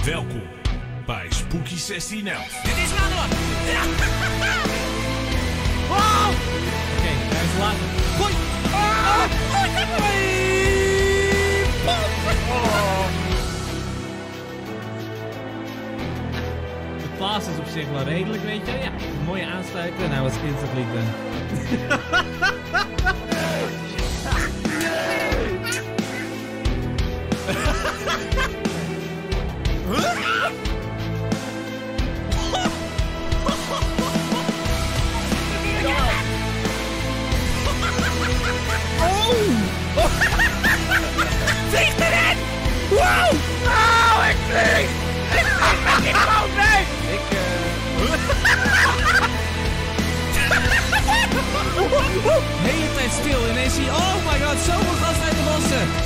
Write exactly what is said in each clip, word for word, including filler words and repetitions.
Welkom bij Spooky zestien elf. Dit is een ander. Ja. Wow. Oké, okay, hij is later. Hoi. Ah. Oh, ik heb hem. Oh. De paas is op zich wel redelijk, weet je. Ja, een mooie aansluiten en hij was instantly done. Vlieg erin! Wow! Oh, ik vlieg! Ik vlieg met die boot mee! Ik, eh... De hele tijd stil. Ineens zie je... Oh my god, zoveel gas uit de lossen!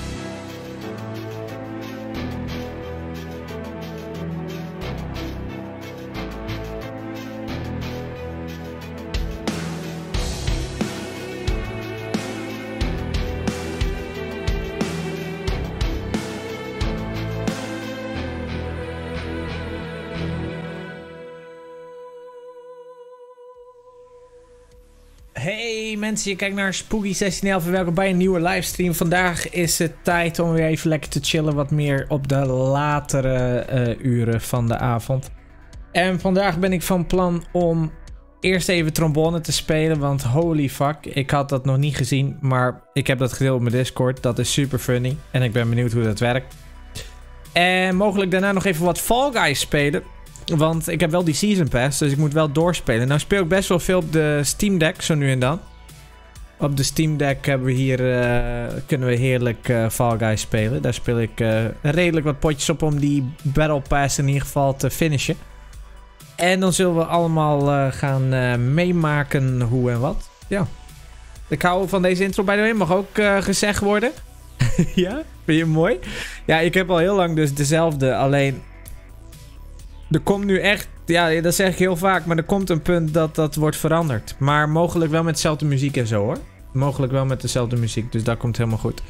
Hey mensen, je kijkt naar Spooky zestien elf en welkom bij een nieuwe livestream. Vandaag is het tijd om weer even lekker te chillen, wat meer op de latere uh, uren van de avond. En vandaag ben ik van plan om eerst even trombone te spelen, want holy fuck, ik had dat nog niet gezien, maar ik heb dat gedeeld op mijn Discord. Dat is super funny en ik ben benieuwd hoe dat werkt. En mogelijk daarna nog even wat Fall Guys spelen. Want ik heb wel die Season Pass, dus ik moet wel doorspelen. Nou speel ik best wel veel op de Steam Deck, zo nu en dan. Op de Steam Deck hebben we hier, uh, kunnen we heerlijk uh, Fall Guys spelen. Daar speel ik uh, redelijk wat potjes op om die Battle Pass in ieder geval te finishen. En dan zullen we allemaal uh, gaan uh, meemaken hoe en wat. Ja. Ik hou van deze intro, by the way. Mag ook uh, gezegd worden. Ja, vind je hem mooi? Ja, ik heb al heel lang dus dezelfde, alleen... Er komt nu echt, ja, dat zeg ik heel vaak, maar er komt een punt dat dat wordt veranderd. Maar mogelijk wel met dezelfde muziek en zo hoor. Mogelijk wel met dezelfde muziek, dus dat komt helemaal goed.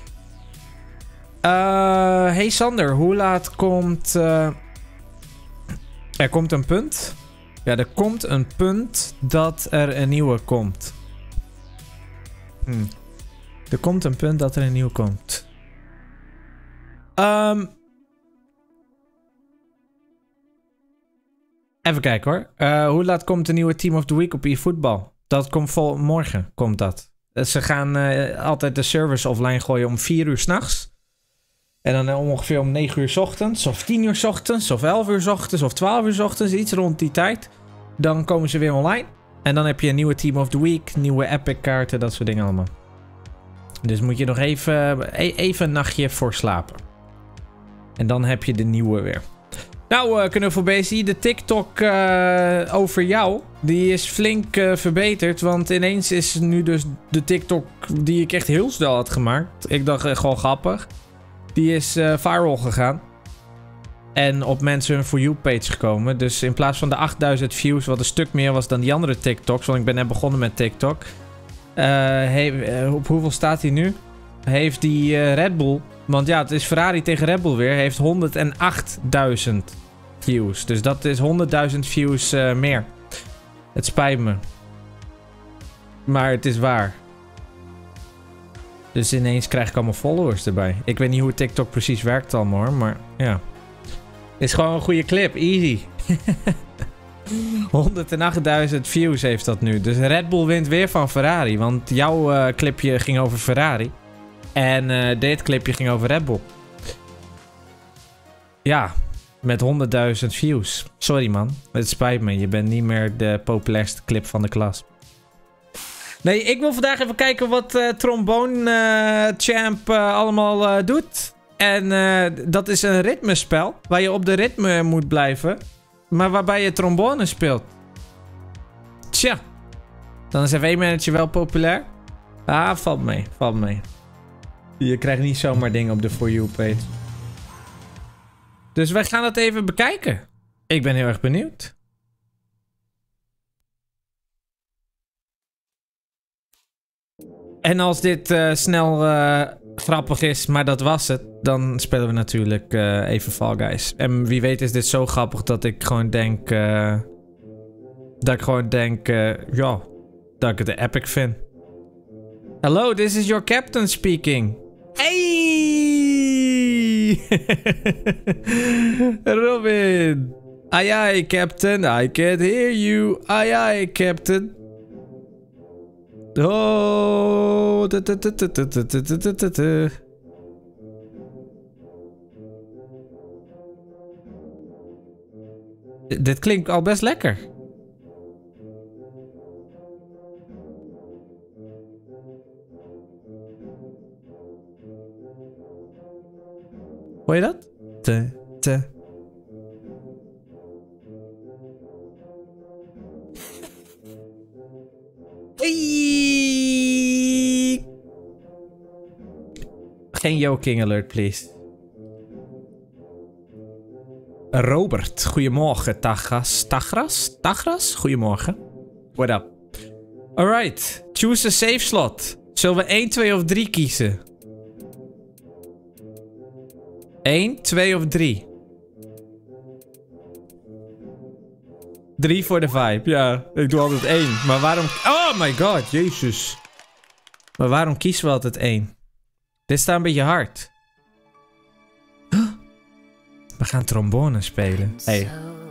Uh, hey Sander, hoe laat komt... Uh... Er komt een punt. Ja, er komt een punt dat er een nieuwe komt. Hm. Er komt een punt dat er een nieuwe komt. Um... Even kijken hoor. Uh, hoe laat komt de nieuwe Team of the Week op eFootball? Dat komt vol morgen, komt dat. Ze gaan uh, altijd de servers offline gooien om vier uur 's nachts. En dan ongeveer om negen uur 's ochtends, of tien uur 's ochtends, of elf uur 's ochtends, of twaalf uur 's ochtends. Iets rond die tijd. Dan komen ze weer online. En dan heb je een nieuwe Team of the Week, nieuwe Epic kaarten, dat soort dingen allemaal. Dus moet je nog even, even een nachtje voor slapen. En dan heb je de nieuwe weer. Nou, uh, knuffelbeestie, de TikTok uh, over jou, die is flink uh, verbeterd. Want ineens is nu dus de TikTok die ik echt heel snel had gemaakt. Ik dacht uh, gewoon grappig. Die is uh, viral gegaan. En op mensen hun For You page gekomen. Dus in plaats van de achtduizend views, wat een stuk meer was dan die andere TikToks. Want ik ben net begonnen met TikTok. Uh, hey, uh, op hoeveel staat hij nu? Heeft die uh, Red Bull... Want ja, het is Ferrari tegen Red Bull weer. Heeft honderdachtduizend views. Dus dat is honderdduizend views uh, meer. Het spijt me. Maar het is waar. Dus ineens krijg ik allemaal followers erbij. Ik weet niet hoe TikTok precies werkt allemaal hoor. Maar ja. Is gewoon een goede clip. Easy. honderdachttduizend views heeft dat nu. Dus Red Bull wint weer van Ferrari. Want jouw uh, clipje ging over Ferrari. En uh, dit clipje ging over Red Bull. Ja, met honderdduizend views. Sorry man, het spijt me. Je bent niet meer de populairste clip van de klas. Nee, ik wil vandaag even kijken wat uh, Trombone uh, Champ uh, allemaal uh, doet. En uh, dat is een ritmespel waar je op de ritme moet blijven. Maar waarbij je trombone speelt. Tja, dan is F één Manager wel populair. Ah, valt mee, valt mee. Je krijgt niet zomaar dingen op de For You page. Dus wij gaan dat even bekijken. Ik ben heel erg benieuwd. En als dit uh, snel uh, grappig is, maar dat was het. Dan spelen we natuurlijk uh, even Fall Guys. En wie weet is dit zo grappig dat ik gewoon denk... Uh, dat ik gewoon denk... Uh, ja, dat ik het epic vind. Hello, this is your captain speaking. Hey! Robin! Aye aye, captain. I can't hear you. Aye aye, captain. Oh. Dit klinkt al best lekker. Hoor je dat? Te, te. Hey. Geen joking alert, please. Robert, goedemorgen. Tagras, Tagras, Tagras, goedemorgen. What up? Alright, choose a save slot. Zullen we één, twee of drie kiezen? één, twee of drie? drie voor de vibe, ja. Ik doe altijd één. Maar waarom... Oh my god, jezus. Maar waarom kiezen we altijd één? Dit staat een beetje hard. We gaan trombone spelen. Hey.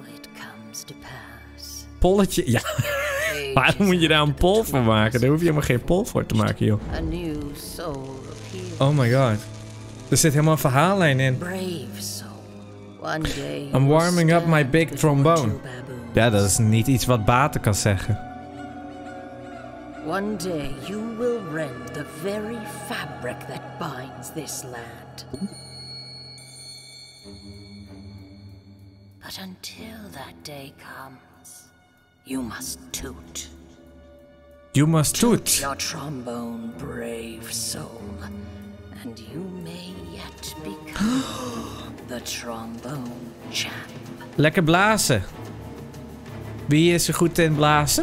Polletje, ja. Waarom moet je daar een pol voor maken? Daar hoef je helemaal geen pol voor te maken, joh. Oh my god. Er zit helemaal een verhaallijn in. I'm warming up my big trombone. Ja, dat is niet iets wat Baten kan zeggen. One day you will rend the very fabric that binds this land. But until that day comes, you must toot. You must toot. Toot your trombone, brave soul, and you may yet become the trombone champ. Lekker blazen. Wie is er goed in blazen?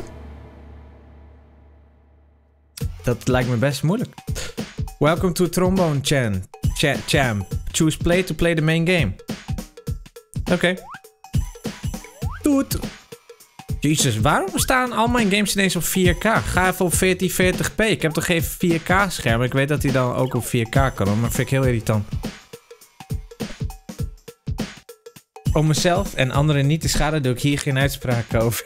Dat lijkt me best moeilijk. Welcome to Trombone Chan. Cha Champ. Choose play to play the main game. Oké. Okay. Toet. Jezus, waarom staan al mijn games ineens op vier K? Ga even op veertien veertig p. Ik heb toch geen vier K scherm. Ik weet dat hij dan ook op vier K kan, maar dat vind ik heel irritant. Om mezelf en anderen niet te schaden doe ik hier geen uitspraak over.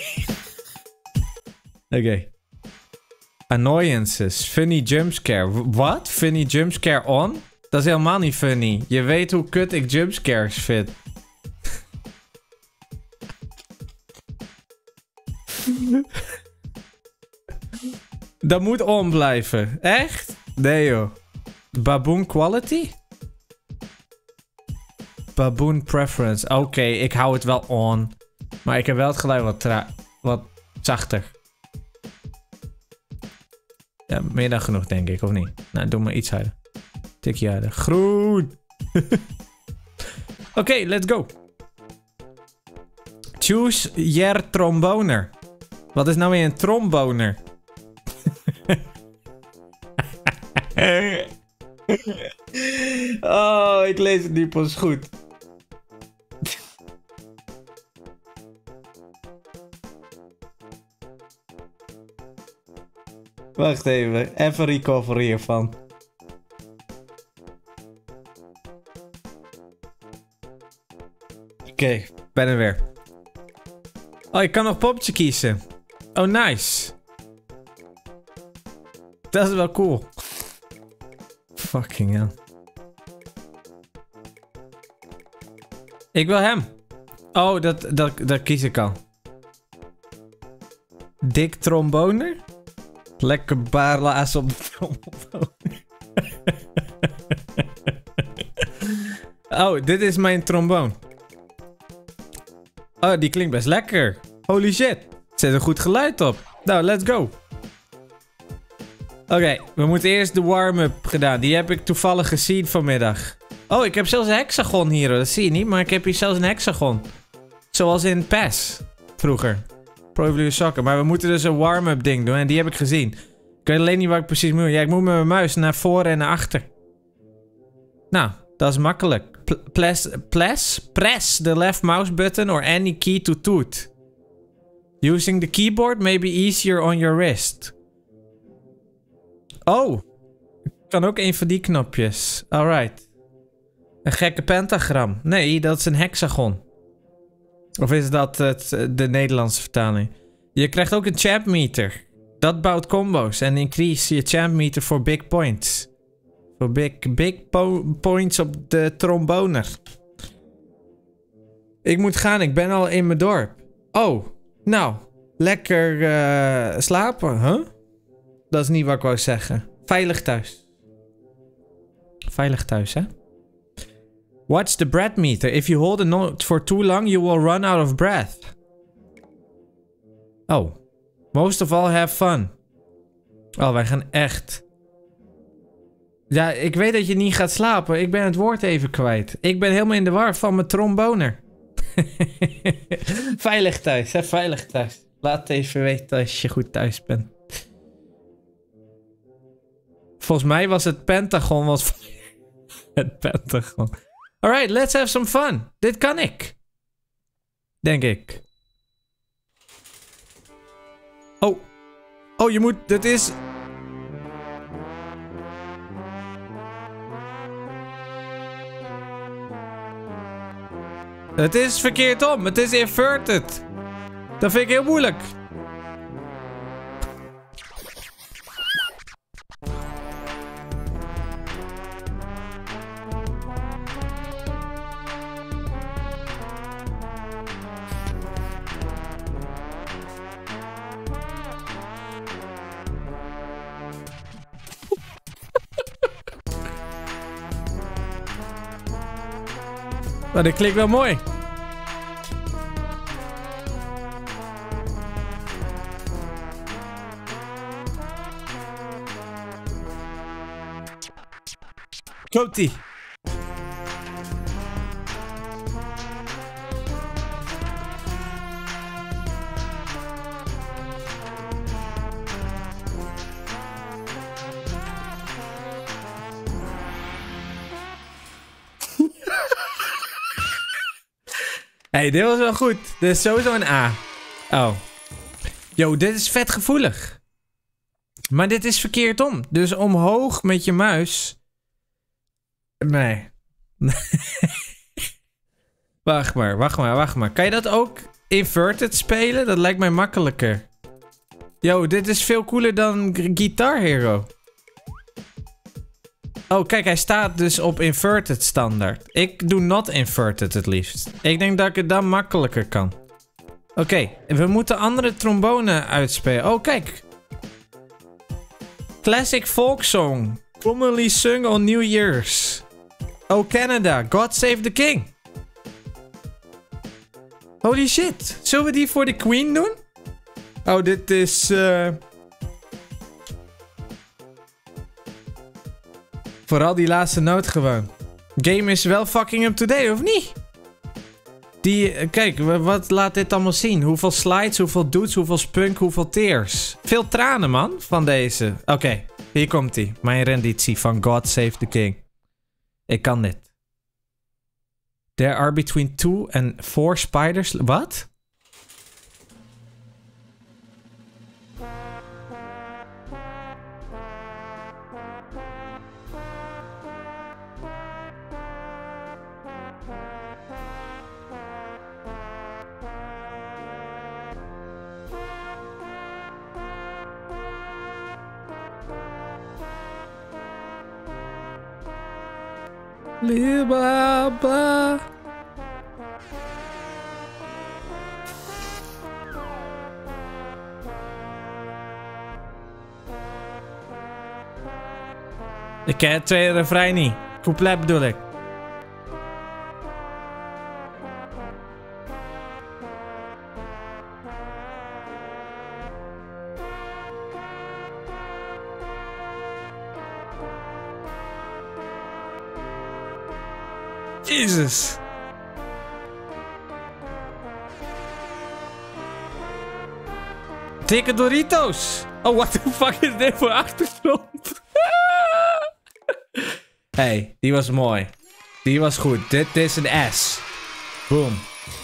Oké. Okay. Annoyances. Funny jumpscare. Wat? Funny jumpscare on? Dat is helemaal niet funny. Je weet hoe kut ik jumpscares vind. Dat moet on blijven. Echt? Nee joh. Baboon quality? Baboon preference. Oké, okay, ik hou het wel on. Maar ik heb wel het geluid wat, tra wat zachter. Ja, meer dan genoeg denk ik, of niet? Nou, doe maar iets harder. Tikje harder. Groen! Oké, okay, let's go. Choose your tromboner. Wat is nou weer een tromboner? Oh, ik lees het niet pas goed. Wacht even, even recover hiervan. Oké, okay, ben er weer. Oh, ik kan nog poppetje kiezen. Oh, nice. Dat is wel cool. Fucking hell. Ik wil hem. Oh, dat, dat, dat kies ik al. Dik tromboner? Lekker baarlaas op de tromboner. Oh, dit is mijn tromboon. Oh, die klinkt best lekker. Holy shit. Zet een goed geluid op. Nou, let's go. Oké, okay, we moeten eerst de warm-up gedaan. Die heb ik toevallig gezien vanmiddag. Oh, ik heb zelfs een hexagon hier. Dat zie je niet, maar ik heb hier zelfs een hexagon. Zoals in P E S. Vroeger. Pro Evolution Soccer. Maar we moeten dus een warm-up ding doen. En die heb ik gezien. Ik weet alleen niet wat ik precies moet doen. Ja, ik moet met mijn muis naar voren en naar achter. Nou, dat is makkelijk. P press, press, press the left mouse button or any key to toot. Using the keyboard may be easier on your wrist. Oh. Kan ook een van die knopjes. Alright. Een gekke pentagram. Nee, dat is een hexagon. Of is dat het, de Nederlandse vertaling? Je krijgt ook een champ meter. Dat bouwt combo's en increase je champ meter voor big points. Voor big, big po points op de tromboner. Ik moet gaan, ik ben al in mijn dorp. Oh, nou, lekker uh, slapen, huh? Dat is niet wat ik wou zeggen. Veilig thuis. Veilig thuis, hè? Watch the breath meter. If you hold a note for too long, you will run out of breath. Oh. Most of all, have fun. Oh, wij gaan echt... Ja, ik weet dat je niet gaat slapen. Ik ben het woord even kwijt. Ik ben helemaal in de war van mijn tromboner. Veilig thuis, hè? Veilig thuis. Laat even weten als je goed thuis bent. Volgens mij was het Pentagon... Was... het Pentagon. Alright, let's have some fun. Dit kan ik. Denk ik. Oh. Oh, je moet... Dit is... Het is verkeerd om. Het is inverted. Dat vind ik heel moeilijk. Nou, dit klinkt wel mooi. Komt-ie. Hey, dit was wel goed. Dit is sowieso een A. Oh. Yo, dit is vet gevoelig. Maar dit is verkeerd om. Dus omhoog met je muis. Nee. Wacht maar, wacht maar, wacht maar. Kan je dat ook inverted spelen? Dat lijkt mij makkelijker. Yo, dit is veel cooler dan Guitar Hero. Oh, kijk, hij staat dus op inverted standaard. Ik doe not inverted het liefst. Ik denk dat ik het dan makkelijker kan. Oké, okay, we moeten andere trombone uitspelen. Oh, kijk. Classic folk song. Commonly sung on New Year's. Oh, Canada. God save the king. Holy shit. Zullen we die voor de Queen doen? Oh, dit is... Uh... Vooral die laatste noot gewoon. Game is wel fucking up-to-date, of niet? Die, kijk, wat laat dit allemaal zien? Hoeveel slides, hoeveel dudes, hoeveel spunk, hoeveel tears. Veel tranen, man, van deze. Oké, okay, hier komt ie. Mijn renditie van God Save the King. Ik kan dit. There are between two and four spiders... Wat? Blah, blah. Ik ken het tweede refrein niet. Couplet bedoel ik. Jezus. Dikke Doritos. Oh, what the fuck is dit voor achtergrond? Hey, die was mooi. Die was goed. Dit, dit is een S. Boom.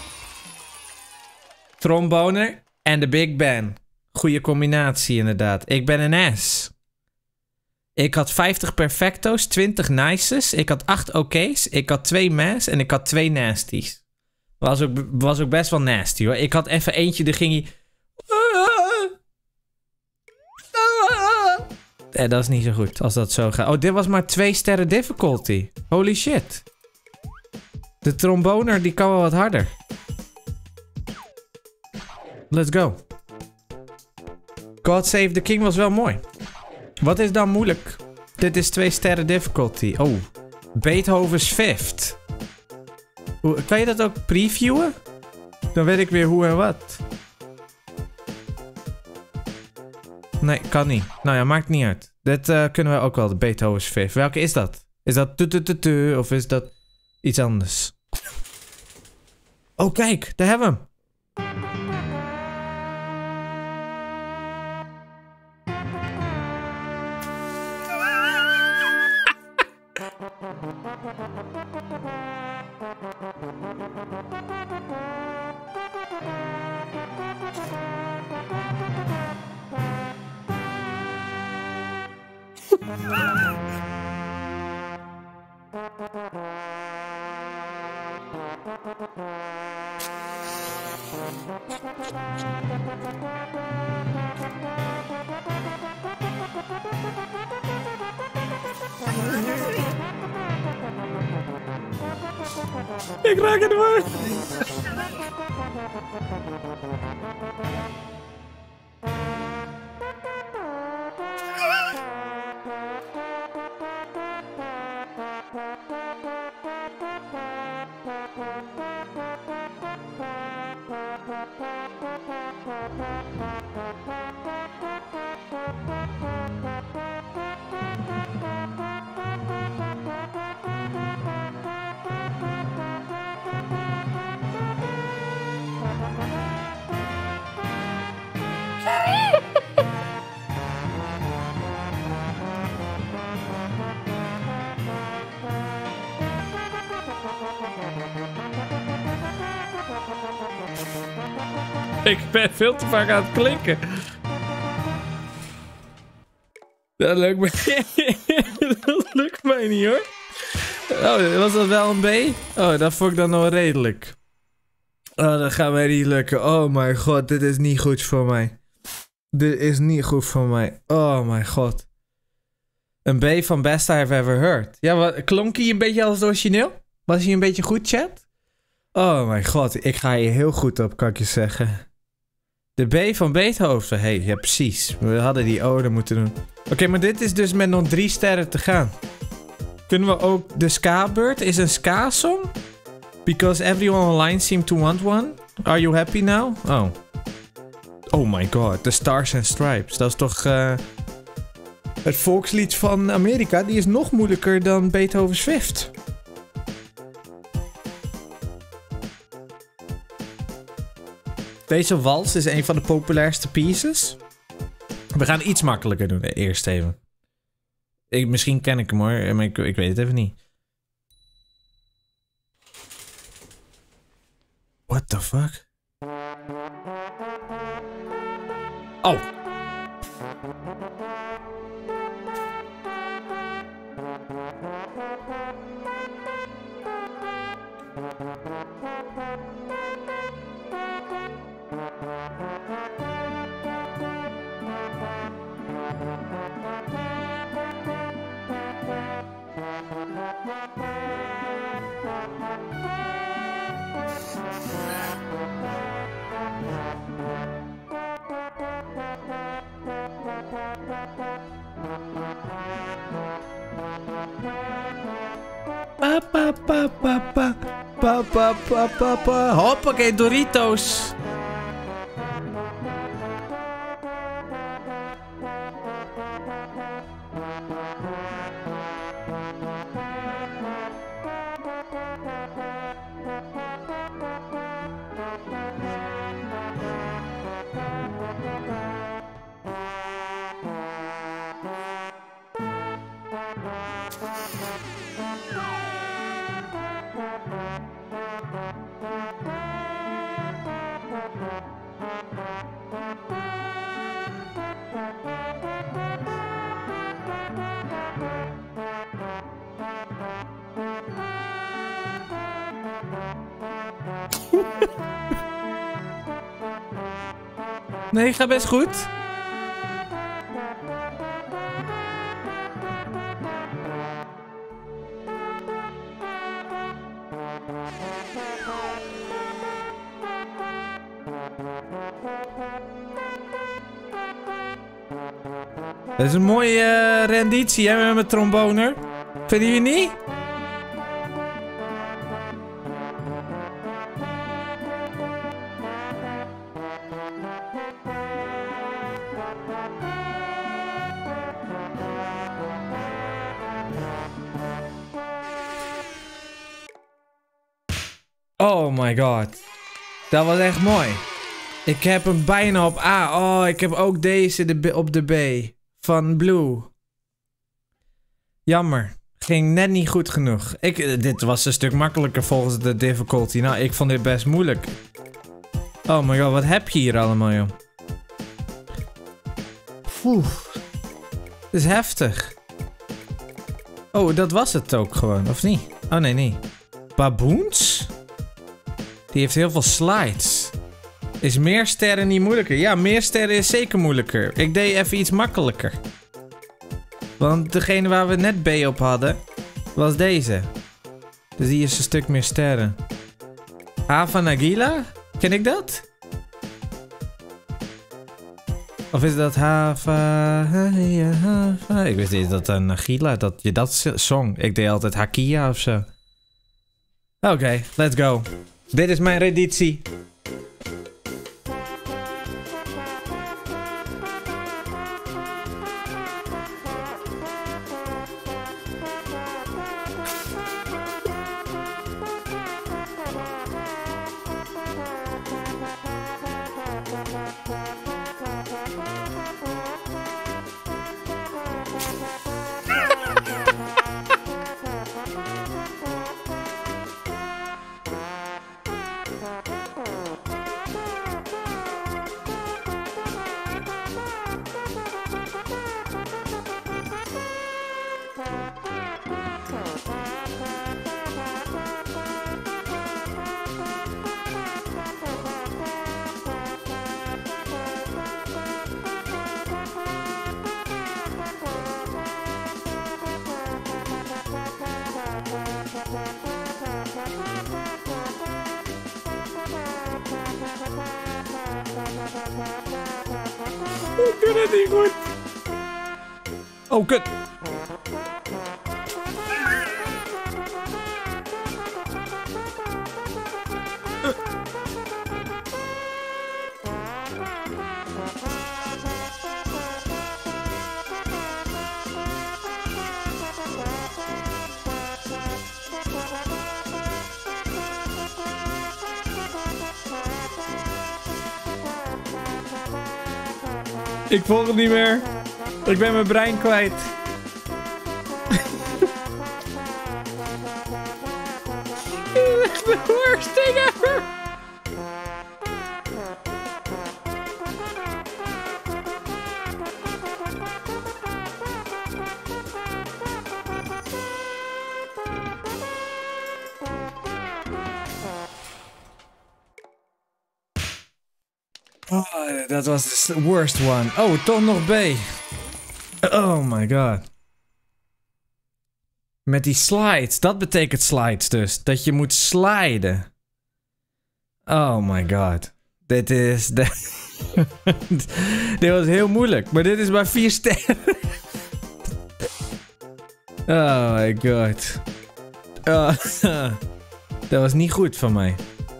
Trombone en de Big Ben. Goeie combinatie inderdaad. Ik ben een S. Ik had vijftig perfecto's, twintig nices. Ik had acht oké's. Ik had twee mehs en ik had twee nasties. Was ook, was ook best wel nasty hoor. Ik had even eentje, die ging hij... Eh, dat is niet zo goed als dat zo gaat. Oh, dit was maar twee sterren difficulty. Holy shit. De tromboner die kan wel wat harder. Let's go. God Save the King was wel mooi. Wat is dan moeilijk? Dit is twee sterren difficulty. Oh. Beethoven's Fifth. Hoe, kan je dat ook previewen? Dan weet ik weer hoe en wat. Nee, kan niet. Nou ja, maakt niet uit. Dit uh, kunnen we ook wel, de Beethoven's Fifth. Welke is dat? Is dat tu tu tu tu of is dat iets anders? Oh, kijk, daar hebben we hem. Ik raak het maar. Ik ben veel te vaak aan het klinken. Dat lukt mij, dat lukt mij niet hoor. Oh, was dat wel een B? Oh, dat vond ik dan nog redelijk. Oh, dat gaat mij niet lukken. Oh mijn god, dit is niet goed voor mij. Dit is niet goed voor mij. Oh mijn god. Een B van Best I've Ever Heard. Ja, wat, klonk hij een beetje als het origineel? Was hij een beetje goed, chat? Oh mijn god, ik ga hier heel goed op, kan ik je zeggen. De B van Beethoven. Hé, hey, ja precies. We hadden die ode moeten doen. Oké, okay, maar dit is dus met nog drie sterren te gaan. Kunnen we ook... De Ska-Bird is een ska-song? Because everyone online seemed to want one. Are you happy now? Oh. Oh my god, The Stars and Stripes. Dat is toch... Uh, het volkslied van Amerika. Die is nog moeilijker dan Beethoven's Fifth. Deze wals is een van de populairste pieces. We gaan iets makkelijker doen. Eerst even. Ik, misschien ken ik hem hoor, maar ik, ik weet het even niet. What the fuck? Oh. Pa pa pa pa pa pa pa pa pa pa. Hoppakee, Doritos. Nee, gaat best goed. Dat is een mooie uh, renditie, hè, met mijn tromboner. Vinden jullie niet? Oh my god. Dat was echt mooi. Ik heb hem bijna op A. Oh, ik heb ook deze de B, op de B. Van Blue. Jammer. Ging net niet goed genoeg. Ik, dit was een stuk makkelijker volgens de difficulty. Nou, ik vond dit best moeilijk. Oh my god, wat heb je hier allemaal, joh? Oeh. Dit is heftig. Oh, dat was het ook gewoon, of niet? Oh nee, nee. Baboons? Die heeft heel veel slides. Is meer sterren niet moeilijker? Ja, meer sterren is zeker moeilijker. Ik deed even iets makkelijker. Want degene waar we net B op hadden, was deze. Dus die is een stuk meer sterren. Hava Nagila? Ken ik dat? Of is dat Hava... Hava? Ik wist niet dat een Nagila, dat je dat zong. Ik deed altijd Hakia of zo. Oké, okay, let's go. Dit is mijn renditie. Ik doe het niet goed. Oh, kut. Ik volg het niet meer. Ik ben mijn brein kwijt. Dit is echt de worst thing ever. Oh, dat was de worst one. Oh, toch nog B. Oh my god. Met die slides. Dat betekent slides dus. Dat je moet sliden. Oh my god. Dit is... De... dit was heel moeilijk. Maar dit is maar vier sterren. Oh my god. Oh, dat was niet goed van mij.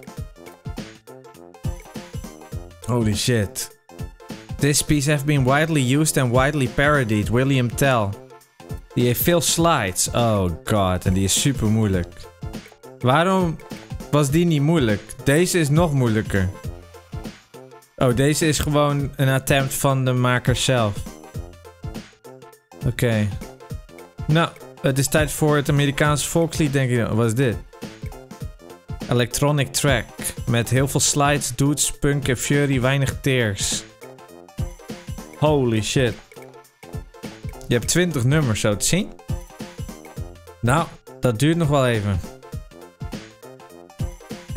Holy shit. This piece has been widely used and widely parodied. William Tell. Die heeft veel slides. Oh god, en die is super moeilijk. Waarom was die niet moeilijk? Deze is nog moeilijker. Oh, deze is gewoon een attempt van de maker zelf. Oké. Okay. Nou, het is tijd voor het Amerikaanse volkslied, denk ik. Wat is dit? Electronic track. Met heel veel slides, dudes, punk en fury, weinig tears. Holy shit. Je hebt twintig nummers zo te zien. Nou, dat duurt nog wel even.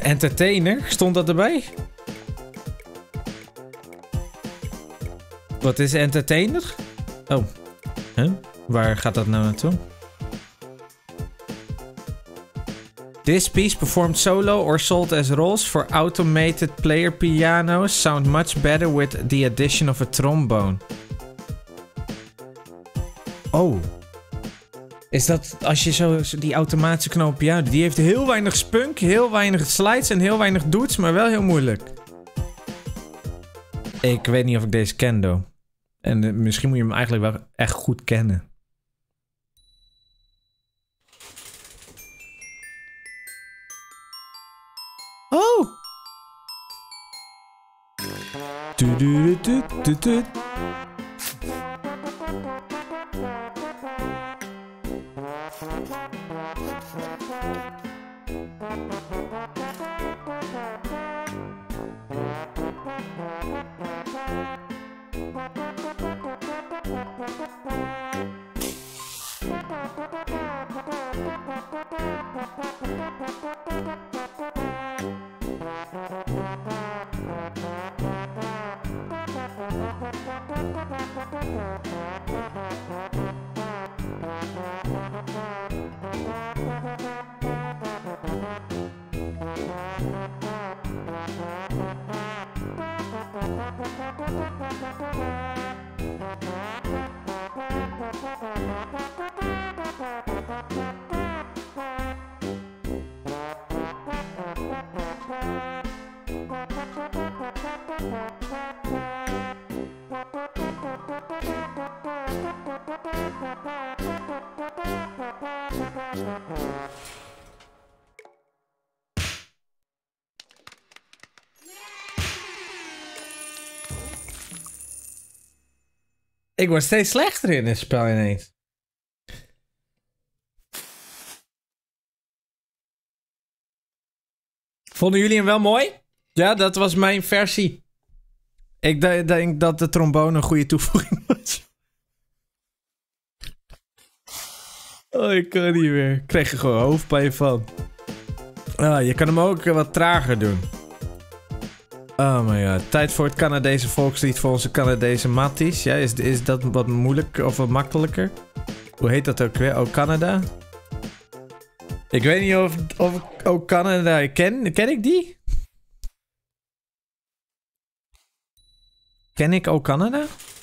Entertainer, stond dat erbij? Wat is entertainer? Oh. Huh? Waar gaat dat nou naartoe? This piece performed solo or sold as rolls for automated player pianos sound much better with the addition of a trombone. Oh. Is dat als je zo die automatische knoop piano... Die heeft heel weinig spunk, heel weinig slides en heel weinig doets, maar wel heel moeilijk. Ik weet niet of ik deze ken, though. En uh, misschien moet je hem eigenlijk wel echt goed kennen. Oh! Du -du -du -du -du -du. Ik word steeds slechter in dit spel ineens. Vonden jullie hem wel mooi? Ja, dat was mijn versie. Ik denk dat de trombone een goede toevoeging was. Oh, ik kan niet meer. Ik kreeg er gewoon hoofdpijn van. Ah, je kan hem ook wat trager doen. Oh my god. Tijd voor het Canadese volkslied voor onze Canadese matties. Ja, is, is dat wat moeilijk of wat makkelijker? Hoe heet dat ook weer? Oh, Canada? Ik weet niet of, of ik Oh Canada ken. Ken ik die? Ken ik Oh Canada?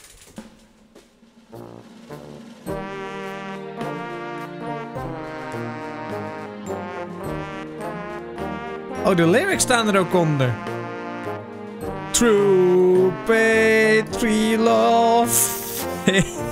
Oh, de lyrics staan er ook onder. True Patriot Love.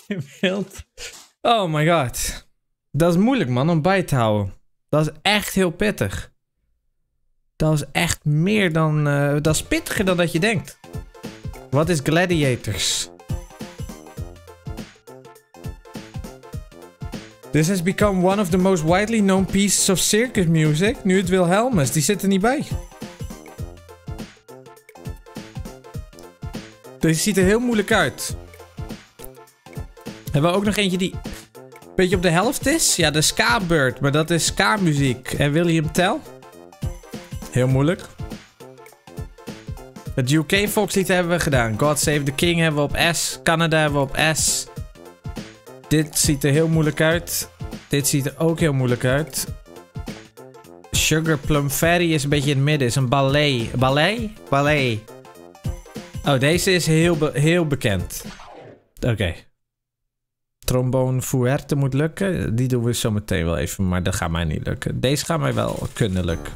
in beeld. Oh my god. Dat is moeilijk, man, om bij te houden. Dat is echt heel pittig. Dat is echt meer dan... Uh, dat is pittiger dan dat je denkt. Wat is Gladiators? This has become one of the most widely known pieces of circus music. Nu het Wilhelmus, die zit er niet bij. Deze ziet er heel moeilijk uit. Hebben we ook nog eentje die een beetje op de helft is? Ja, de Ska Bird, maar dat is ska muziek. En William Tell? Heel moeilijk. Het U K volkslied hebben we gedaan. God Save the King hebben we op S. Canada hebben we op S. Dit ziet er heel moeilijk uit. Dit ziet er ook heel moeilijk uit. Sugar Plum Fairy is een beetje in het midden. Is een ballet. Ballet? Ballet. Oh, deze is heel, be heel bekend. Oké. Okay. Trombone Fuerte moet lukken. Die doen we zo meteen wel even, maar dat gaat mij niet lukken. Deze gaat mij wel kunnen lukken.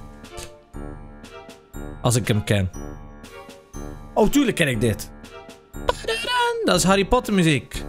Als ik hem ken. Oh, tuurlijk ken ik dit. Dat is Harry Potter muziek.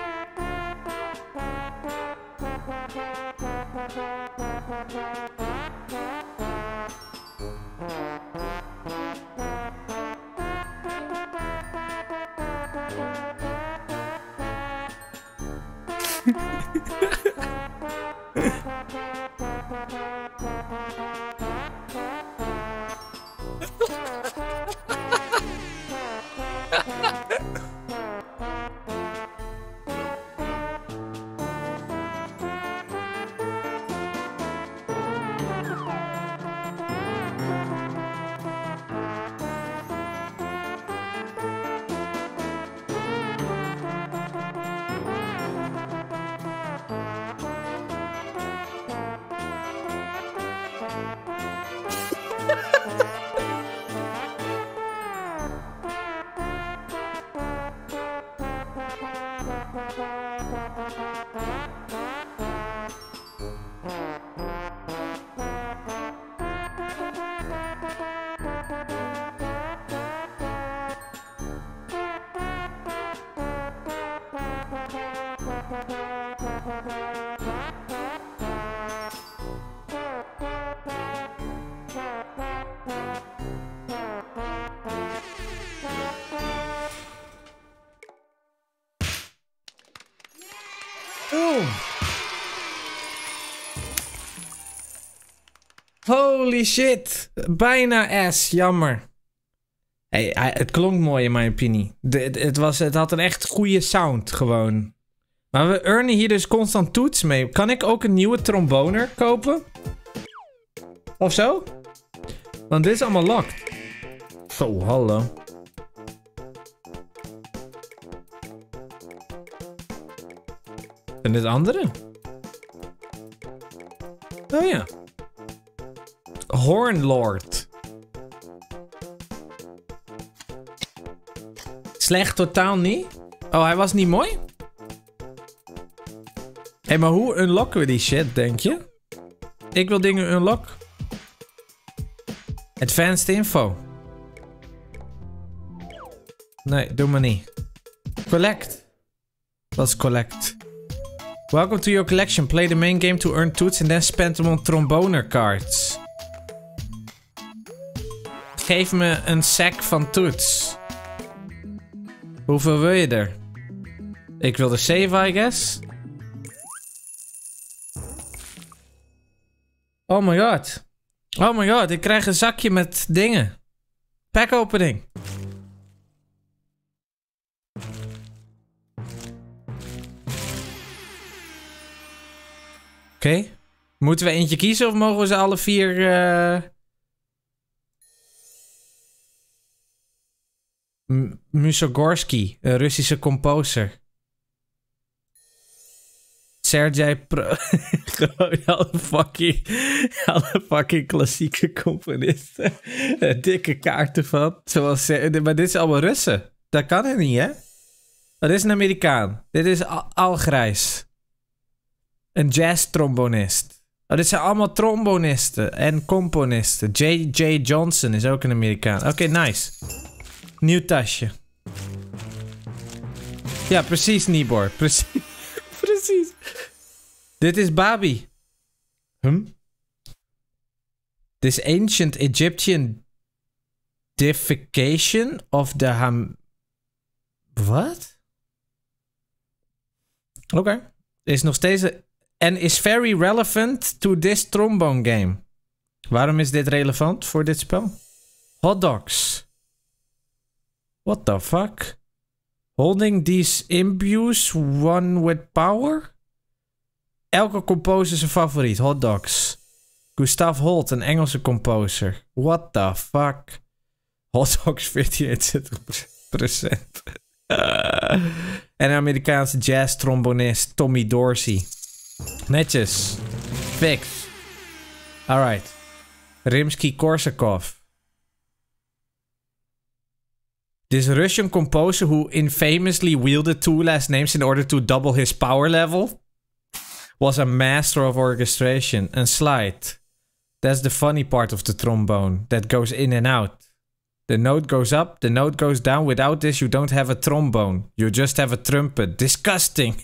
Holy shit. Bijna S. Jammer. Hey, het klonk mooi in mijn opinie. De, het, het, was, het had een echt goede sound gewoon. Maar we earnen hier dus constant toets mee. Kan ik ook een nieuwe tromboner kopen? Of zo? Want dit is allemaal locked. Zo, hallo. En dit andere? Oh ja. Hornlord. Slecht totaal niet. Oh, hij was niet mooi? Hé, hey, maar hoe unlocken we die shit, denk je? Ik wil dingen unlock. Advanced info. Nee, doe maar niet. Collect. Wat is collect? Welcome to your collection. Play the main game to earn toots and then spend them on tromboner cards. Geef me een sack van toets. Hoeveel wil je er? Ik wil de save, I guess. Oh my god. Oh my god, ik krijg een zakje met dingen. Pack opening. Oké. Okay. Moeten we eentje kiezen of mogen we ze alle vier... Uh... Mussorgsky, een Russische composer. Sergei Pro... Gewoon alle fucking... Alle fucking klassieke componisten. Dikke kaarten van. Zoals... Maar dit is allemaal Russen. Dat kan het niet, hè? Oh, dit is een Amerikaan. Dit is al, al grijs. Een jazz-trombonist. Oh, dit zijn allemaal trombonisten en componisten. J J Johnson is ook een Amerikaan. Oké, okay, nice. Nieuw tasje. Ja, precies, Nibor. Precies. Precies. Dit is Babi. Hm? This ancient Egyptian deification of the Ham... Wat? Oké. Okay. Is nog steeds... En is very relevant to this trombone game. Waarom is dit relevant voor dit spel? Hot dogs. What the fuck? Holding these imbues one with power? Elke composer is een favoriet. Hot dogs. Gustav Holt, een Engelse composer. What the fuck? Hot dogs vierentwintig procent. Uh, en een Amerikaanse jazz-trombonist Tommy Dorsey. Netjes. Fix. Alright. Rimsky-Korsakov. This Russian composer who infamously wielded two last names in order to double his power level was a master of orchestration. And slide. That's the funny part of the trombone that goes in and out. The note goes up, the note goes down. Without this, you don't have a trombone. You just have a trumpet. Disgusting.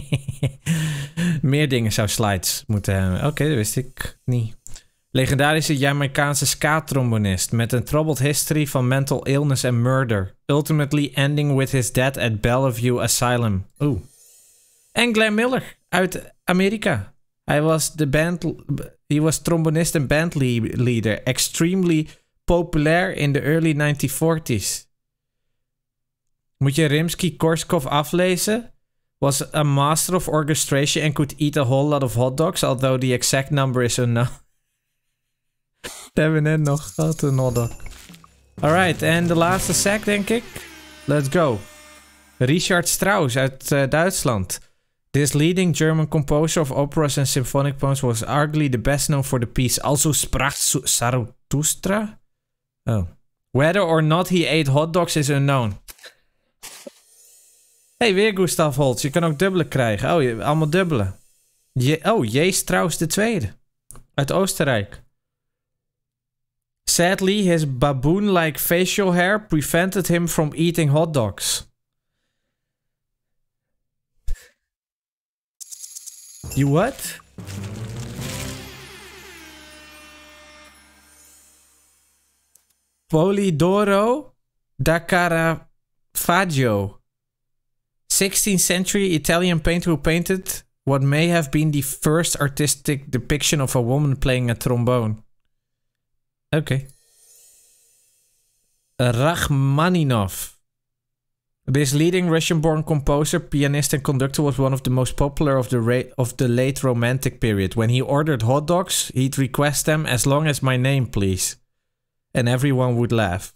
Meer dingen zou slides moeten hebben. Oké, okay, dat wist ik niet. Legendarische Jamaicaanse ska-trombonist met een troubled history van mental illness en murder. Ultimately ending with his death at Bellevue Asylum. Oeh. En Glenn Miller uit Amerika. Hij was de band... He was trombonist en bandleader. Extremely populair in de early nineteen forties. Moet je Rimsky-Korsakov aflezen? Was a master of orchestration and could eat a whole lot of hot dogs, although the exact number is unknown. Dat hebben we net nog gehad, een hotdog. Alright, en de laatste sack, denk ik. Let's go. Richard Strauss uit uh, Duitsland. This leading German composer of operas and symphonic poems was arguably the best known for the piece Also sprach Zarathustra? Oh. Whether or not he ate hot dogs is unknown. Hey, weer Gustav Holst. Je kan ook dubbele krijgen. Oh, je, allemaal dubbele. Je, oh, J. Strauss de Tweede. Uit Oostenrijk. Sadly, his baboon-like facial hair prevented him from eating hot dogs. You what? Polidoro da Caravaggio. sixteenth century Italian painter who painted what may have been the first artistic depiction of a woman playing a trombone. Okay. Rachmaninov. This leading Russian-born composer, pianist and conductor was one of the most popular of the, ra- of the late Romantic period. When he ordered hot dogs, he'd request them as long as my name, please. And everyone would laugh.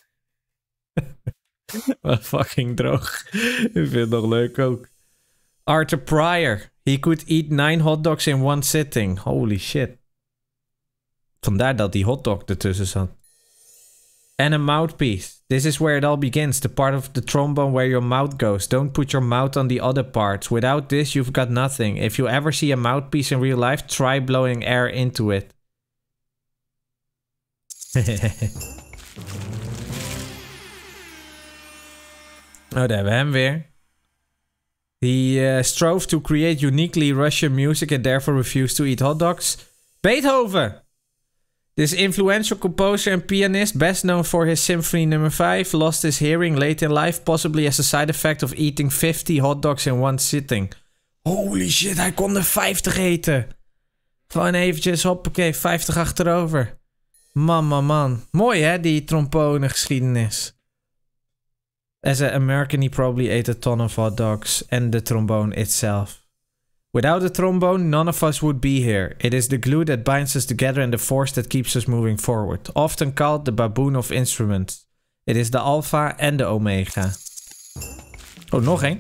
Wat fucking droog. Ik vind het nog leuk ook. Arthur Pryor. He could eat nine hot dogs in one sitting. Holy shit. Vandaar dat die hotdog ertussen zat. And a mouthpiece. This is where it all begins. The part of the trombone where your mouth goes. Don't put your mouth on the other parts. Without this, you've got nothing. If you ever see a mouthpiece in real life, try blowing air into it. Oh, daar hebben we hem weer. He uh, strove to create uniquely Russian music and therefore refused to eat hot dogs. Beethoven! This influential composer and pianist, best known for his Symphony number five, lost his hearing late in life, possibly as a side effect of eating fifty hot dogs in one sitting. Holy shit, hij kon er vijftig eten. Gewoon eventjes, hoppakee, vijftig achterover. Man, man, man. Mooi hè, die trombone geschiedenis. As an American, he probably ate a ton of hot dogs and the trombone itself. Without the trombone, none of us would be here. It is the glue that binds us together and the force that keeps us moving forward. Often called the baboon of instruments. It is the alpha and the omega. Oh, nog één.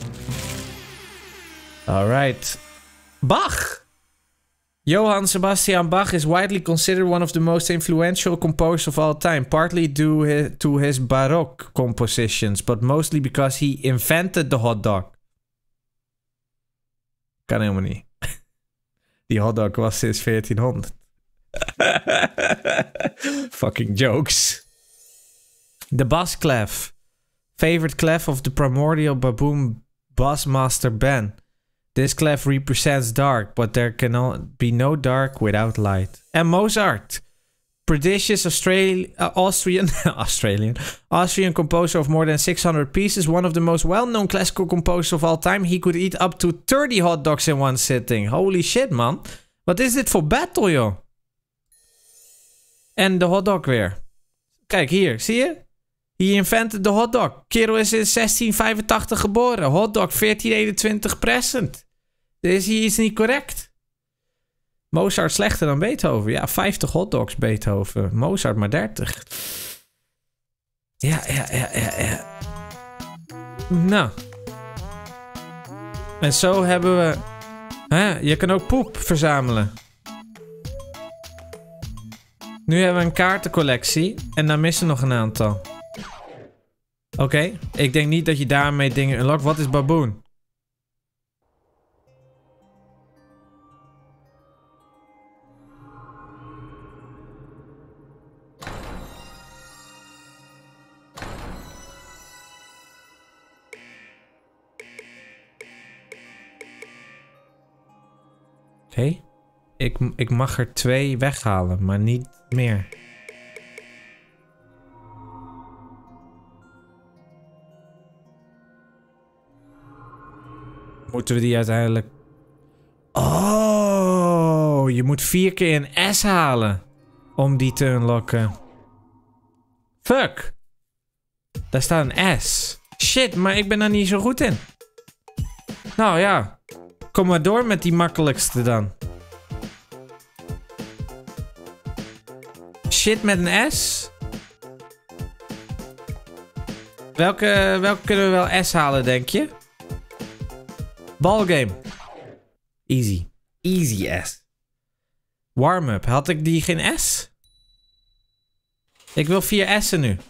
Alright. Bach! Johann Sebastian Bach is widely considered one of the most influential composers of all time, partly due to his Baroque compositions, but mostly because he invented the hot dog. Kan helemaal niet. Die hotdog was sinds veertienhonderd. Fucking jokes. De basclef. Favorite clef of the primordial baboon Bassmaster Ben. This clef represents dark, but there can be no dark without light. En Mozart. Prodigious Australi- uh, Austrian, Australian, Austrian composer of more than six hundred pieces. One of the most well-known classical composers of all time. He could eat up to thirty hot dogs in one sitting. Holy shit, man. Wat is dit voor battle, joh? En de hotdog weer. Kijk, hier. Zie je? He invented de hotdog. Kerel is in zestien vijfentachtig geboren. Hotdog veertien eenentwintig present. Dit hier is niet correct. Mozart slechter dan Beethoven. Ja, vijftig hotdogs Beethoven. Mozart maar dertig. Ja, ja, ja, ja, ja. Nou. En zo hebben we... Hè, je kan ook poep verzamelen. Nu hebben we een kaartencollectie. En daar missen nog een aantal. Oké, okay. Ik denk niet dat je daarmee dingen unlock. Wat is baboon? Oké. Okay. Ik, ik mag er twee weghalen, maar niet meer. Moeten we die uiteindelijk... Oh, je moet vier keer een S halen om die te unlocken. Fuck. Daar staat een S. Shit, maar ik ben daar niet zo goed in. Nou ja. Kom maar door met die makkelijkste dan. Shit met een S. Welke, welke kunnen we wel S halen, denk je? Ballgame. Easy. Easy S. Warm-up. Had ik die geen S? Ik wil vier S'en nu.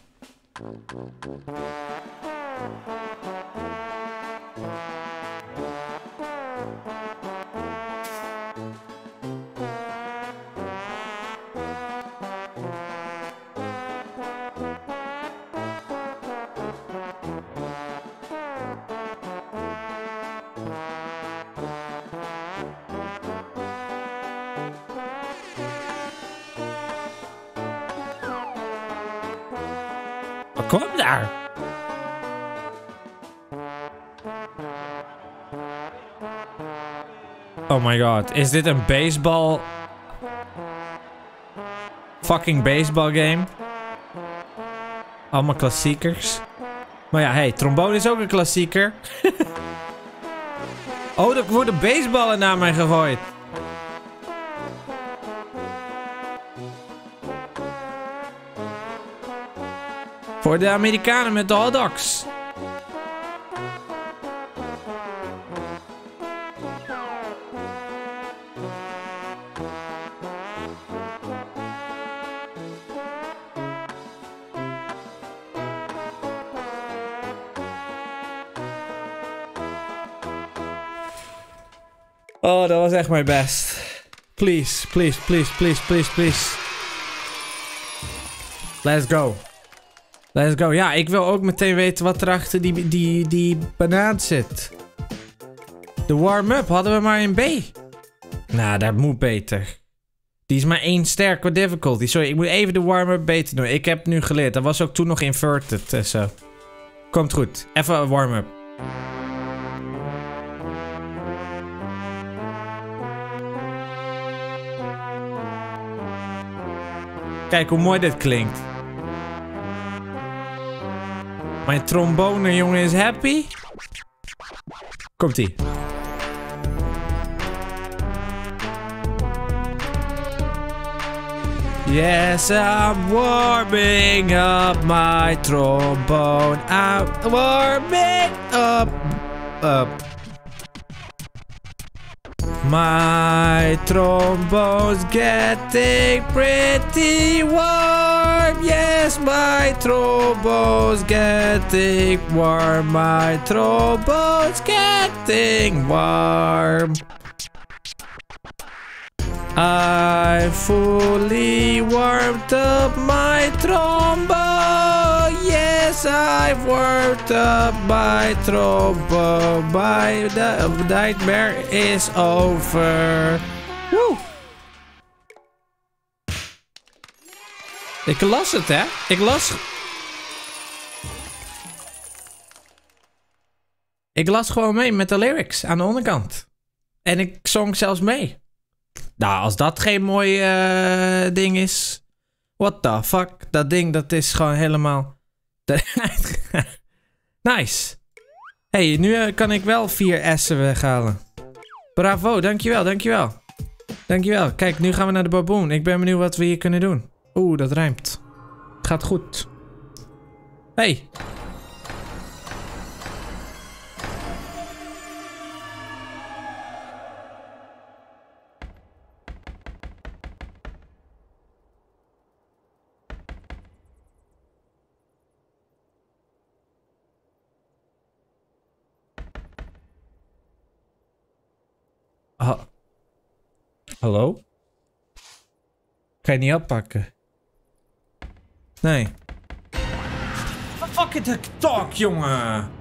Kom daar. Oh my god. Is dit een baseball... Fucking baseball game? Allemaal klassiekers. Maar ja, hey, trombone is ook een klassieker. Oh, er worden baseballen naar mij gegooid. Voor de Amerikanen met de hotdogs. Oh, dat was echt mijn best. Please, please, please, please, please, please. Let's go. Let's go. Ja, ik wil ook meteen weten wat er achter die, die, die banaan zit. De warm-up hadden we maar in B. Nou, dat moet beter. Die is maar één ster qua difficulty. Sorry, ik moet even de warm-up beter doen. Ik heb het nu geleerd. Dat was ook toen nog inverted en zo. Komt goed. Even een warm-up. Kijk hoe mooi dit klinkt. Mijn trombone jongen is happy. Komt-ie. Yes, I'm warming up my trombone. I'm warming up, up. My trombone's getting pretty warm. Yes, my trombone's getting warm. My trombone's getting warm. I fully warmed up my trombone. Yes. Yes, I've worked up my trombone. My the nightmare is over. Woe! Ik las het, hè? Ik las... Ik las gewoon mee met de lyrics aan de onderkant. En ik zong zelfs mee. Nou, als dat geen mooi uh, ding is... What the fuck? Dat ding, dat is gewoon helemaal... Nice. Hey, nu uh, kan ik wel vier S'en weghalen. Bravo, dankjewel, dankjewel. Dankjewel. Kijk, nu gaan we naar de baboon. Ik ben benieuwd wat we hier kunnen doen. Oeh, dat rijmt. Gaat goed. Hey. Ha Hallo? Kan je niet oppakken? Nee. Fuck it, talk, jongen!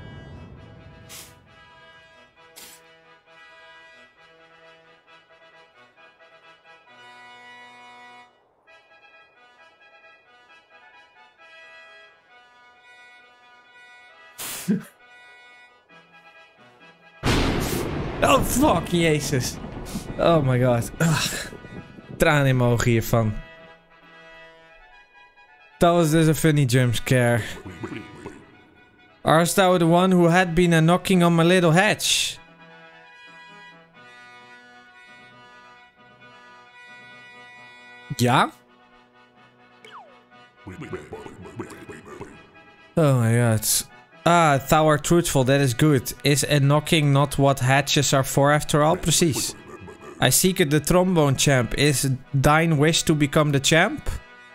Oh, fuck, jezus. Oh my god. Ugh. Tranen in mijn ogen hiervan. Dat was dus een funny jumpscare. Art thou the one who had been a knocking on my little hatch? Ja? Oh my god. Ah, thou art truthful, that is good. Is a knocking not what hatches are for after all? Precies. I seek the trombone champ. Is thine wish to become the champ?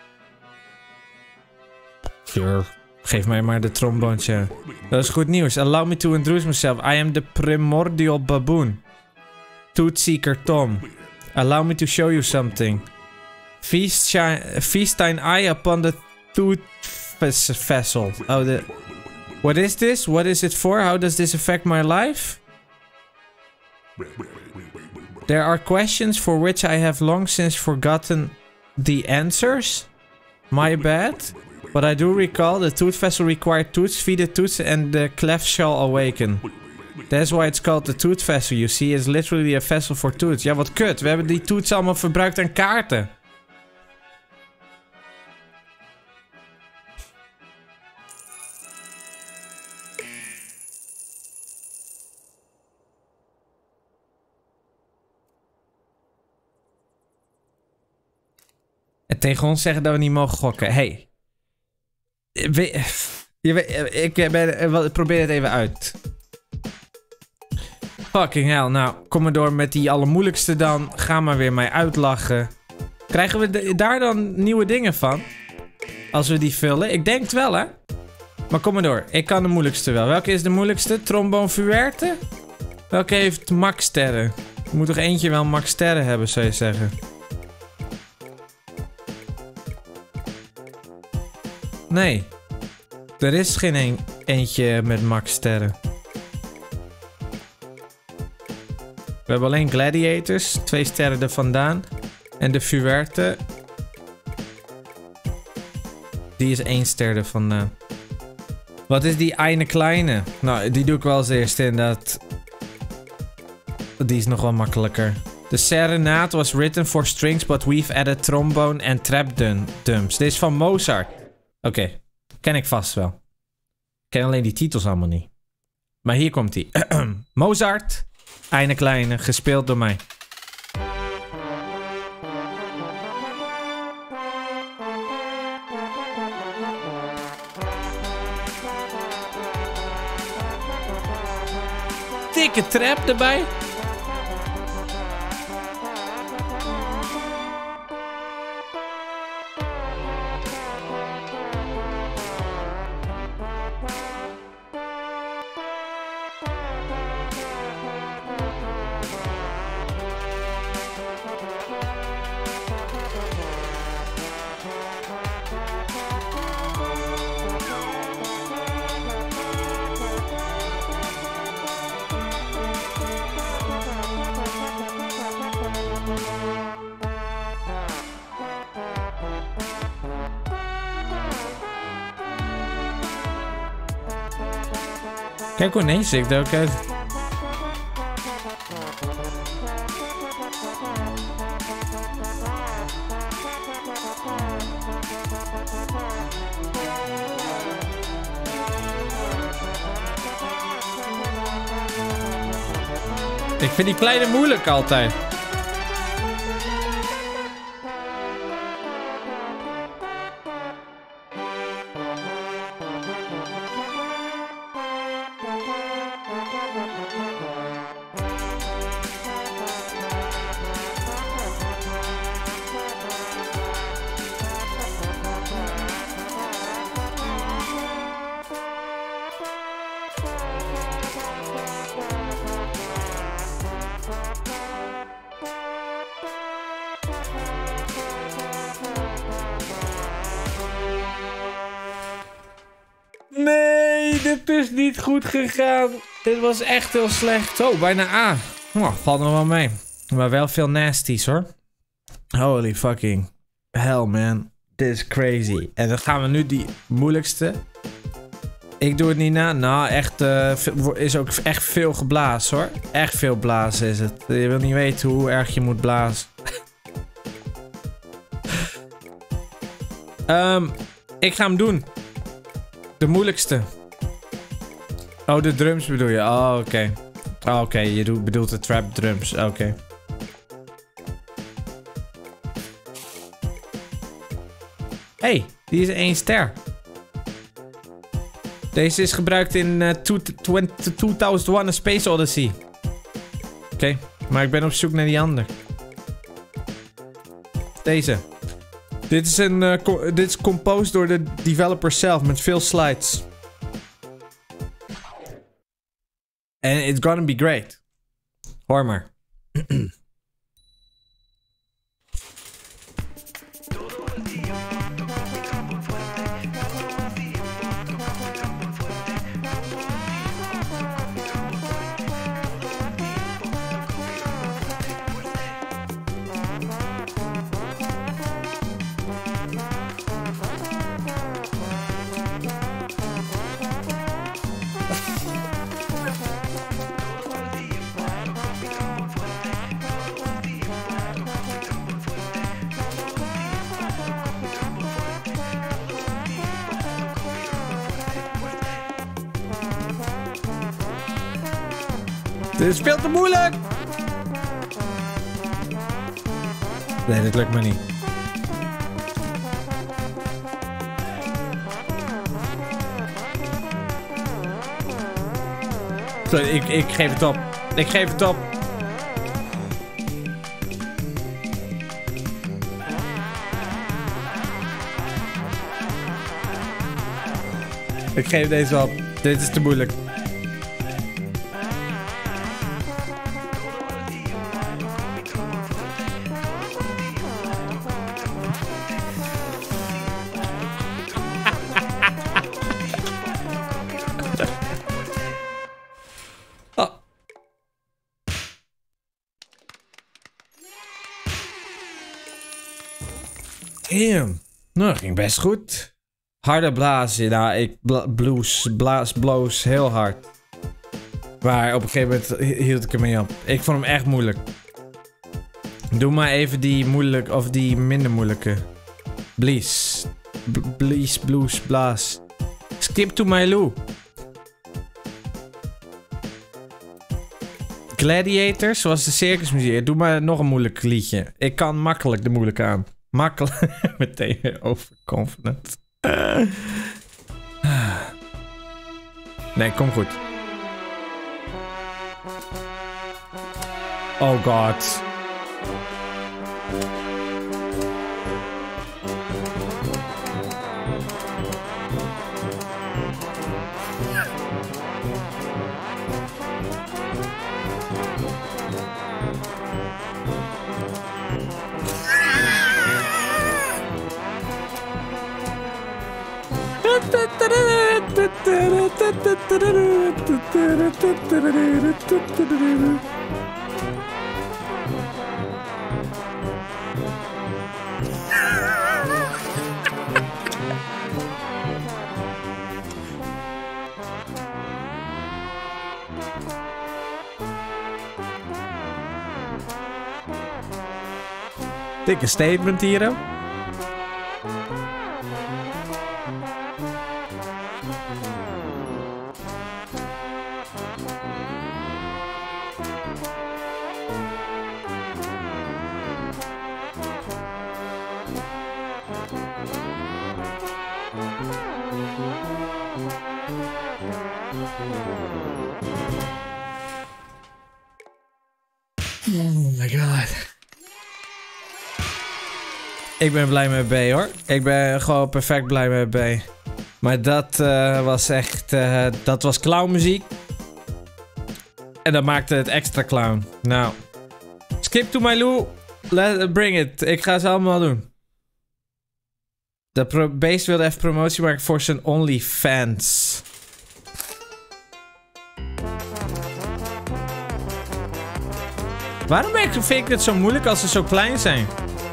Sure. Geef mij maar de trombone champ. Dat is goed nieuws. Allow me to introduce myself. I am the primordial baboon. Tooth Seeker Tom. Allow me to show you something. Feast, shine, feast thine eye upon the tooth vessel. Oh, the... What is this? What is it for? How does this affect my life? There are questions for which I have long since forgotten the answers. My bad. But I do recall the tooth vessel required tooths, feed the tooths, and the cleft shall awaken. That's why it's called the tooth vessel. You see, it's literally a vessel for tooths. Ja, wat kut. We hebben die tooths allemaal verbruikt aan kaarten. En tegen ons zeggen dat we niet mogen gokken. Hey. We, je, ik ben, probeer het even uit. Fucking hell. Nou, kom maar door met die allermoeilijkste dan. Ga maar weer mij uitlachen. Krijgen we de, daar dan nieuwe dingen van? Als we die vullen? Ik denk het wel, hè? Maar kom maar door. Ik kan de moeilijkste wel. Welke is de moeilijkste? Trombone Fuerte? Welke heeft max sterren? Er moet toch eentje wel max sterren hebben, zou je zeggen. Nee. Er is geen een, eentje met max sterren. We hebben alleen Gladiators. Twee sterren er vandaan. En de Fuerte. Die is één ster er vandaan. Wat is die eine kleine? Nou, die doe ik wel als eerste inderdaad. Die is nog wel makkelijker. The Serenade was written for strings, but we've added trombone and trap dumps. Dit is van Mozart. Oké, okay. Ken ik vast wel. Ik ken alleen die titels allemaal niet. Maar hier komt hij. Mozart, eine kleine, gespeeld door mij. Dikke trap erbij. Quer que eu nem sei, então eu quero... Ik vind die kleine moeilijk altijd. Nee, dit is niet goed gegaan. Dit was echt heel slecht. Oh, bijna A. Oh, valt nog wel mee. Maar wel veel nasties hoor. Holy fucking hell man. Dit is crazy. En dan gaan we nu die moeilijkste. Ik doe het niet na. Nou, echt uh, is ook echt veel geblazen hoor. Echt veel blazen is het. Je wil niet weten hoe erg je moet blazen. um, ik ga hem doen. De moeilijkste. Oh, de drums bedoel je? Oh, oké. Okay. Oh, oké. Okay. Je doet, bedoelt de trap drums. Oké. Okay. Hey, die is één ster. Deze is gebruikt in uh, tweeduizend één A Space Odyssey. Oké, okay. Maar ik ben op zoek naar die ander. Deze. Dit is, een, uh, dit is composed door de developer zelf met veel slides. And it's gonna be great. Hoor maar. Dit is veel te moeilijk! Nee, dit lukt me niet. Sorry, ik, ik geef het op. Ik geef het op. Ik geef deze op. Dit is te moeilijk. Damn. Nou, dat ging best goed. Harde blazen. Nou, ik bla blues, blaas, bloos heel hard. Maar op een gegeven moment hield ik ermee op. Ik vond hem echt moeilijk. Doe maar even die moeilijk, of die minder moeilijke. Blies. Blies, blues, blaas. Skip to my Lou. Gladiators, zoals de circusmuziek. Doe maar nog een moeilijk liedje. Ik kan makkelijk de moeilijke aan. Makkelijk. Meteen weer overconfident. Nee, kom goed. Oh god. Dikke statement hier, hè? Oh my god. Ik ben blij met B, hoor. Ik ben gewoon perfect blij met B. Maar dat uh, was echt... Uh, dat was clownmuziek. En dat maakte het extra clown. Nou. Skip to my loo. Let, bring it. Ik ga ze allemaal doen. De Beest wilde even promotie maken voor zijn OnlyFans. Waarom vind ik het zo moeilijk als ze zo klein zijn?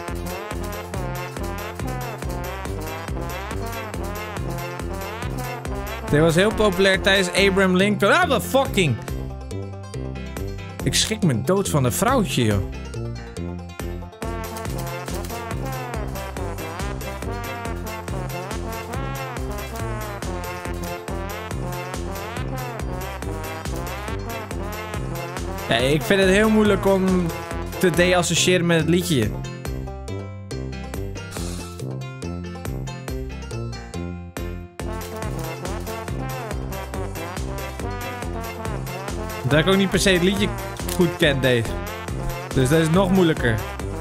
Dit was heel populair tijdens Abraham Lincoln. Ah, wat fucking... Ik schrik me dood van een vrouwtje, joh. Ja, ik vind het heel moeilijk om te de-associëren met het liedje. Dat ik ook niet per se het liedje goed ken, deze. Dus dat is nog moeilijker.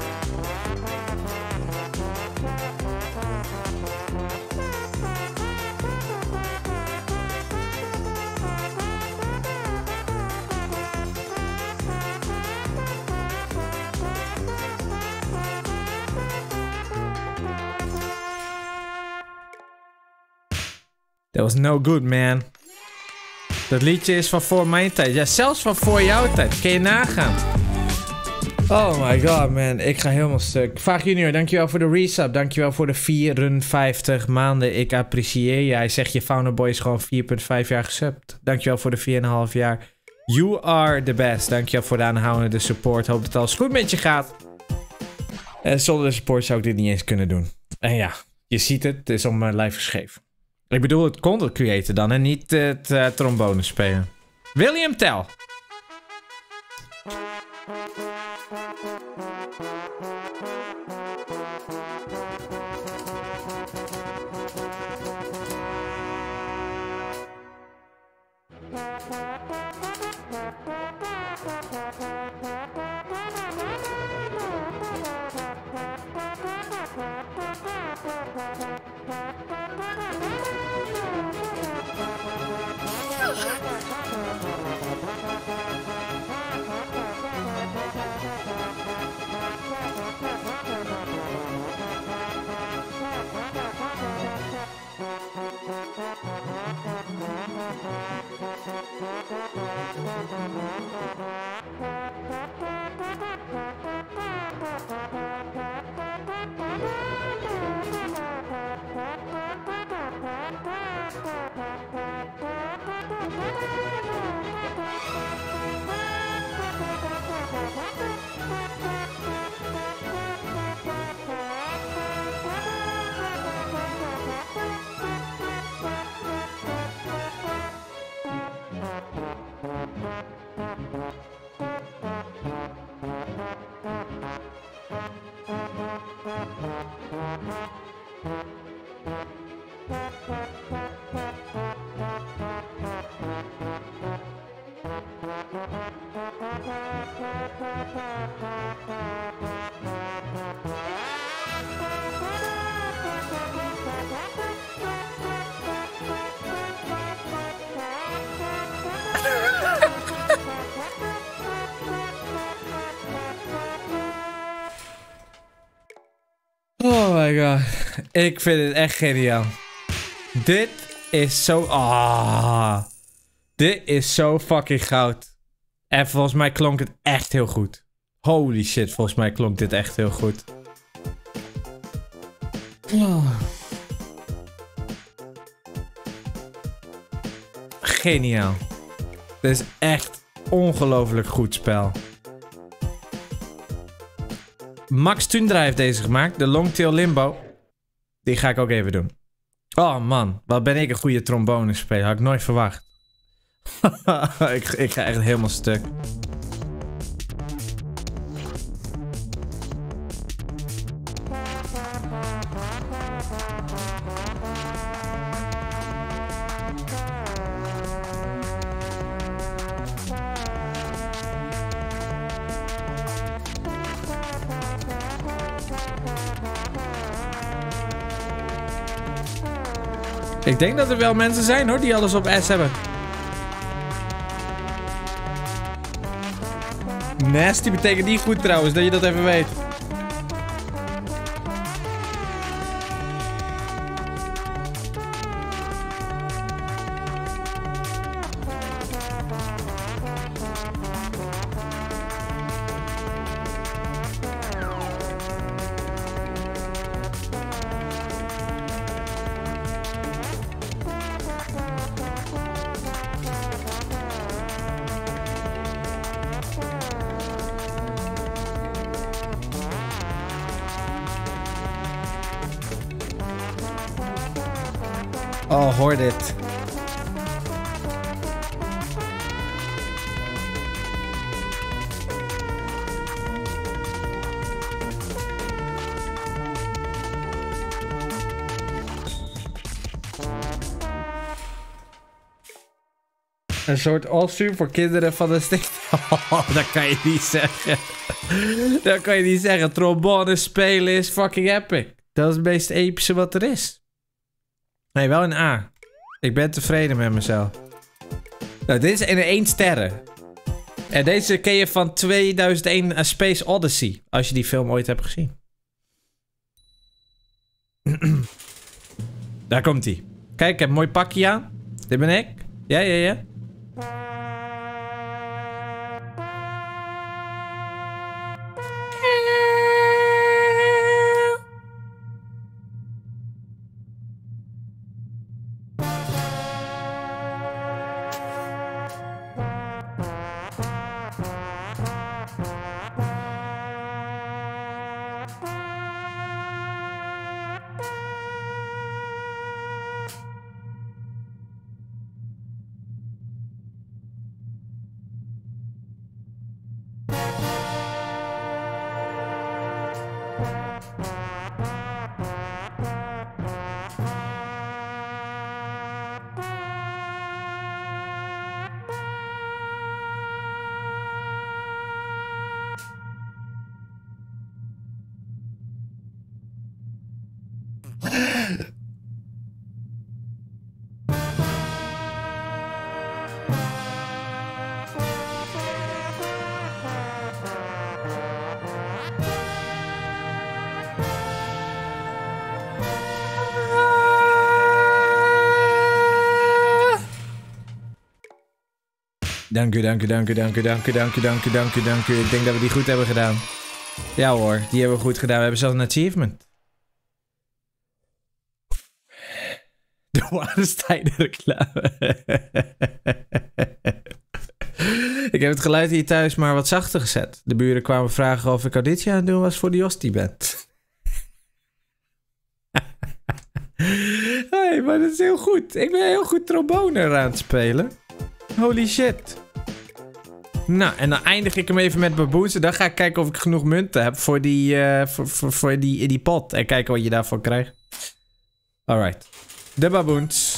That was no good, man. Dat liedje is van voor mijn tijd. Ja, zelfs van voor jouw tijd. Kun je nagaan. Oh my god, man. Ik ga helemaal stuk. Vaag Junior, dankjewel voor de resub. Dankjewel voor de vierenvijftig maanden. Ik apprecieer je. Hij zegt je Founder is gewoon vier komma vijf jaar gesubt. Dankjewel voor de vier komma vijf jaar. You are the best. Dankjewel voor de aanhoudende support. Hoop dat alles goed met je gaat. En zonder de support zou ik dit niet eens kunnen doen. En ja, je ziet het. Het is om mijn lijf geschreven. Ik bedoel het content createn dan en niet het uh, trombone spelen. William Tell. Oh my god. Ik vind het echt geniaal. Dit is zo... Ah. Dit is zo fucking goud. En volgens mij klonk het echt heel goed. Holy shit, volgens mij klonk dit echt heel goed. Oh. Geniaal. Dit is echt ongelooflijk goed spel. Max Tundra heeft deze gemaakt. De Longtail Limbo. Die ga ik ook even doen. Oh man, wat ben ik een goede trombone speler. Had ik nooit verwacht. ik, ik ga echt helemaal stuk. Ik denk dat er wel mensen zijn hoor, die alles op S hebben. Nasty betekent niet goed trouwens, dat je dat even weet. Oh, hoor dit. Een soort offsuit voor kinderen van de sticht. Oh, dat kan je niet zeggen. Dat kan je niet zeggen. Trombone spelen is fucking epic. Dat is het meest epische wat er is. Nee, wel een A. Ik ben tevreden met mezelf. Nou, dit is een één sterren. En deze ken je van tweeduizend één A Space Odyssey. Als je die film ooit hebt gezien. Daar komt hij. Kijk, ik heb een mooi pakje aan. Dit ben ik. Ja, ja, ja. Dank u, dank u, dank u, dank u, dank u, dank u, dank u, dank u, dank u. Ik denk dat we die goed hebben gedaan. Ja hoor, die hebben we goed gedaan. We hebben zelfs een achievement. De Warenstein reclame. Ik heb het geluid hier thuis maar wat zachter gezet. De buren kwamen vragen of ik auditie aan het doen was voor de Jostie-band. Hey, maar dat is heel goed. Ik ben heel goed trombone aan het spelen. Holy shit. Nou, en dan eindig ik hem even met baboons. En dan ga ik kijken of ik genoeg munten heb voor die, uh, voor, voor, voor die, die pot. En kijken wat je daarvoor krijgt. Alright. De baboons.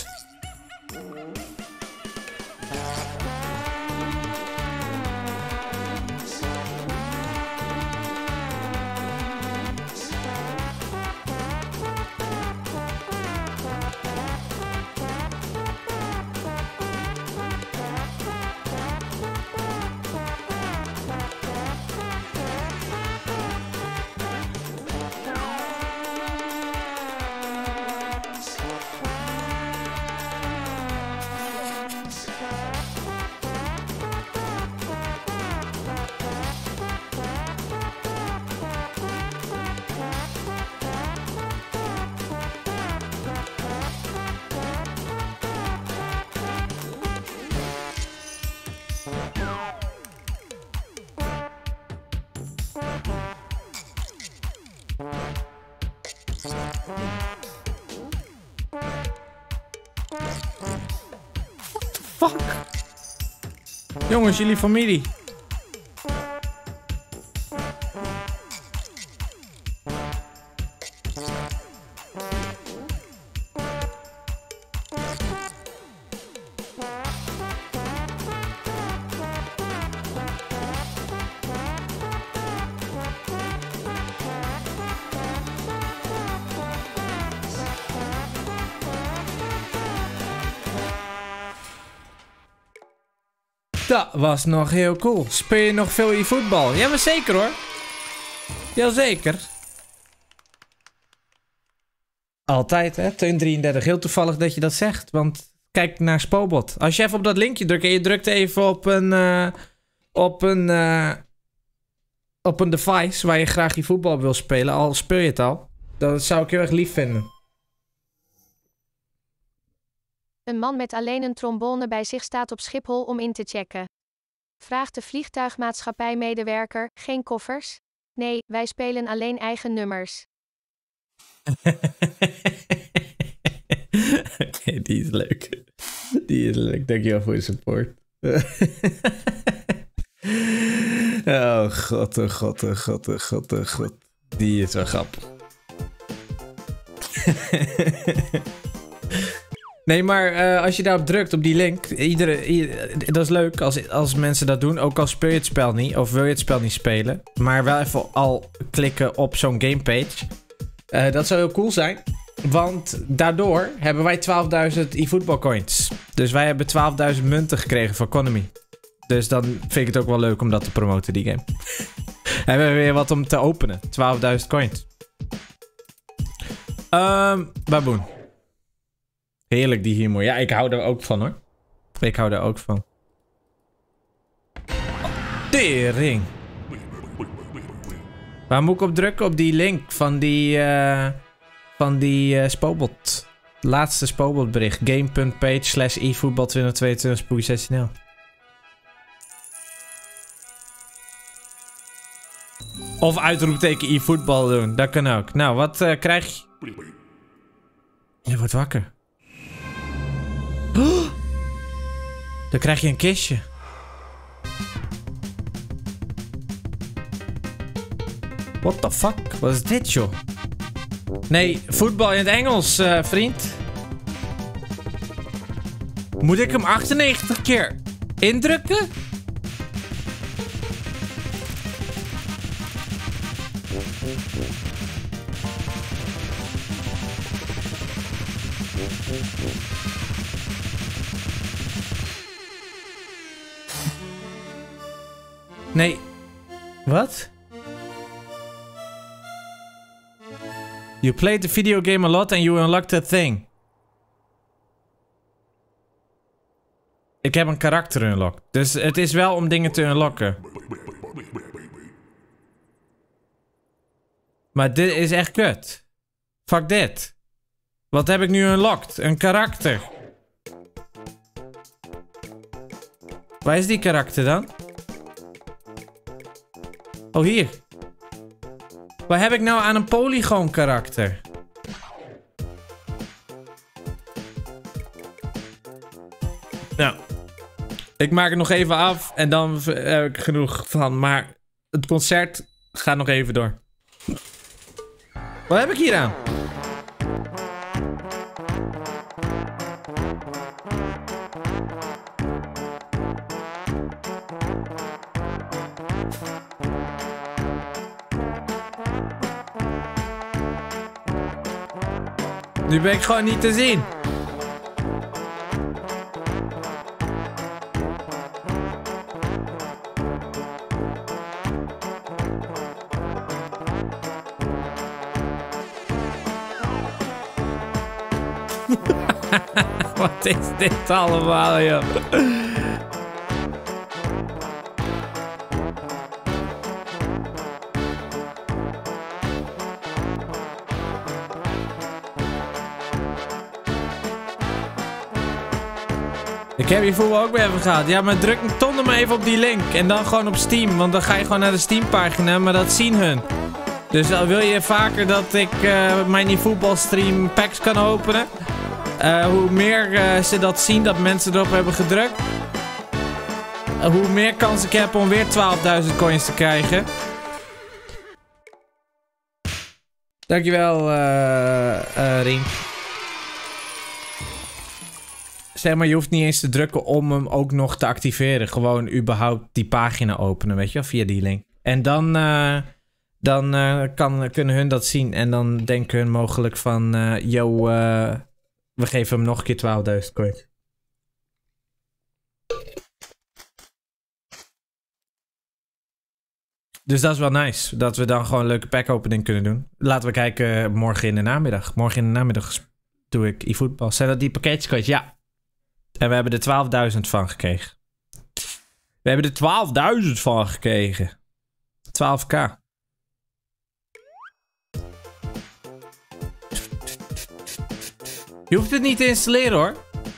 Fuck. Jongens, jullie familie. Dat was nog heel cool. Speel je nog veel e-voetbal? Ja, maar zeker hoor. Jazeker. Altijd hè, Teun drieëndertig. Heel toevallig dat je dat zegt. Want kijk naar Spobot. Als je even op dat linkje drukt en je drukt even op een... Uh, op een... Uh, op een device waar je graag e-voetbal wil spelen. Al speel je het al. Dat zou ik heel erg lief vinden. Een man met alleen een trombone bij zich staat op Schiphol om in te checken. Vraagt de vliegtuigmaatschappijmedewerker: geen koffers? Nee, wij spelen alleen eigen nummers. Okay, die is leuk. Die is leuk. Dankjewel voor je support. Oh god, oh god, oh god, oh god, oh god. Die is wel grappig. Nee, maar uh, als je daarop drukt, op die link, iedere, iedere, dat is leuk als, als mensen dat doen. Ook al speel je het spel niet, of wil je het spel niet spelen. Maar wel even al klikken op zo'n gamepage. Uh, dat zou heel cool zijn. Want daardoor hebben wij twaalfduizend e-voetbalcoins. Dus wij hebben twaalfduizend munten gekregen van Konami. Dus dan vind ik het ook wel leuk om dat te promoten, die game. Hebben we weer wat om te openen. twaalfduizend coins. Um, Baboon. Heerlijk die humor. Ja, ik hou er ook van hoor. Ik hou er ook van. Tering. Waar moet ik op drukken? Op die link van die... Uh, van die uh, Spobot. Laatste Spobot bericht. Game.page slash evoetbal twintig tweeëntwintig spooky zestien. Of uitroepteken e-voetbal doen. Dat kan ook. Nou, wat uh, krijg je? Je wordt wakker. Oh! Dan krijg je een kistje. What the fuck? Wat is dit, joh? Nee, voetbal in het Engels, uh, vriend. Moet ik hem achtennegentig keer indrukken? Nee. Wat? You played the video game a lot and you unlocked that thing. Ik heb een karakter unlocked. Dus het is wel om dingen te unlocken. Maar dit is echt kut. Fuck dit. Wat heb ik nu unlocked? Een karakter. Waar is die karakter dan? Oh, hier. Wat heb ik nou aan een polygoon karakter? Nou. Ik maak het nog even af en dan heb ik genoeg van. Maar het concert gaat nog even door. Wat heb ik hier aan? Nu ben ik gewoon niet te zien. Wat is dit allemaal, joh? Ik heb je voetbal ook weer even gehad. Ja, maar druk een ton maar even op die link. En dan gewoon op Steam. Want dan ga je gewoon naar de Steam pagina. Maar dat zien hun. Dus uh, wil je vaker dat ik uh, mijn voetbalstream packs kan openen? Uh, hoe meer uh, ze dat zien, dat mensen erop hebben gedrukt. Uh, hoe meer kans ik heb om weer twaalfduizend coins te krijgen. Dankjewel, uh, uh, Rink. Zeg maar, je hoeft niet eens te drukken om hem ook nog te activeren. Gewoon überhaupt die pagina openen, weet je wel, via die link. En dan, uh, dan uh, kan, kunnen hun dat zien. En dan denken hun mogelijk van, uh, yo, uh, we geven hem nog een keer twaalfduizend coins. Dus dat is wel nice. Dat we dan gewoon een leuke pack opening kunnen doen. Laten we kijken morgen in de namiddag. Morgen in de namiddag doe ik e-voetbal. Zijn dat die pakketjes coins? Ja. En we hebben er twaalfduizend van gekregen. We hebben er twaalfduizend van gekregen. twaalf k. Je hoeft het niet te installeren hoor.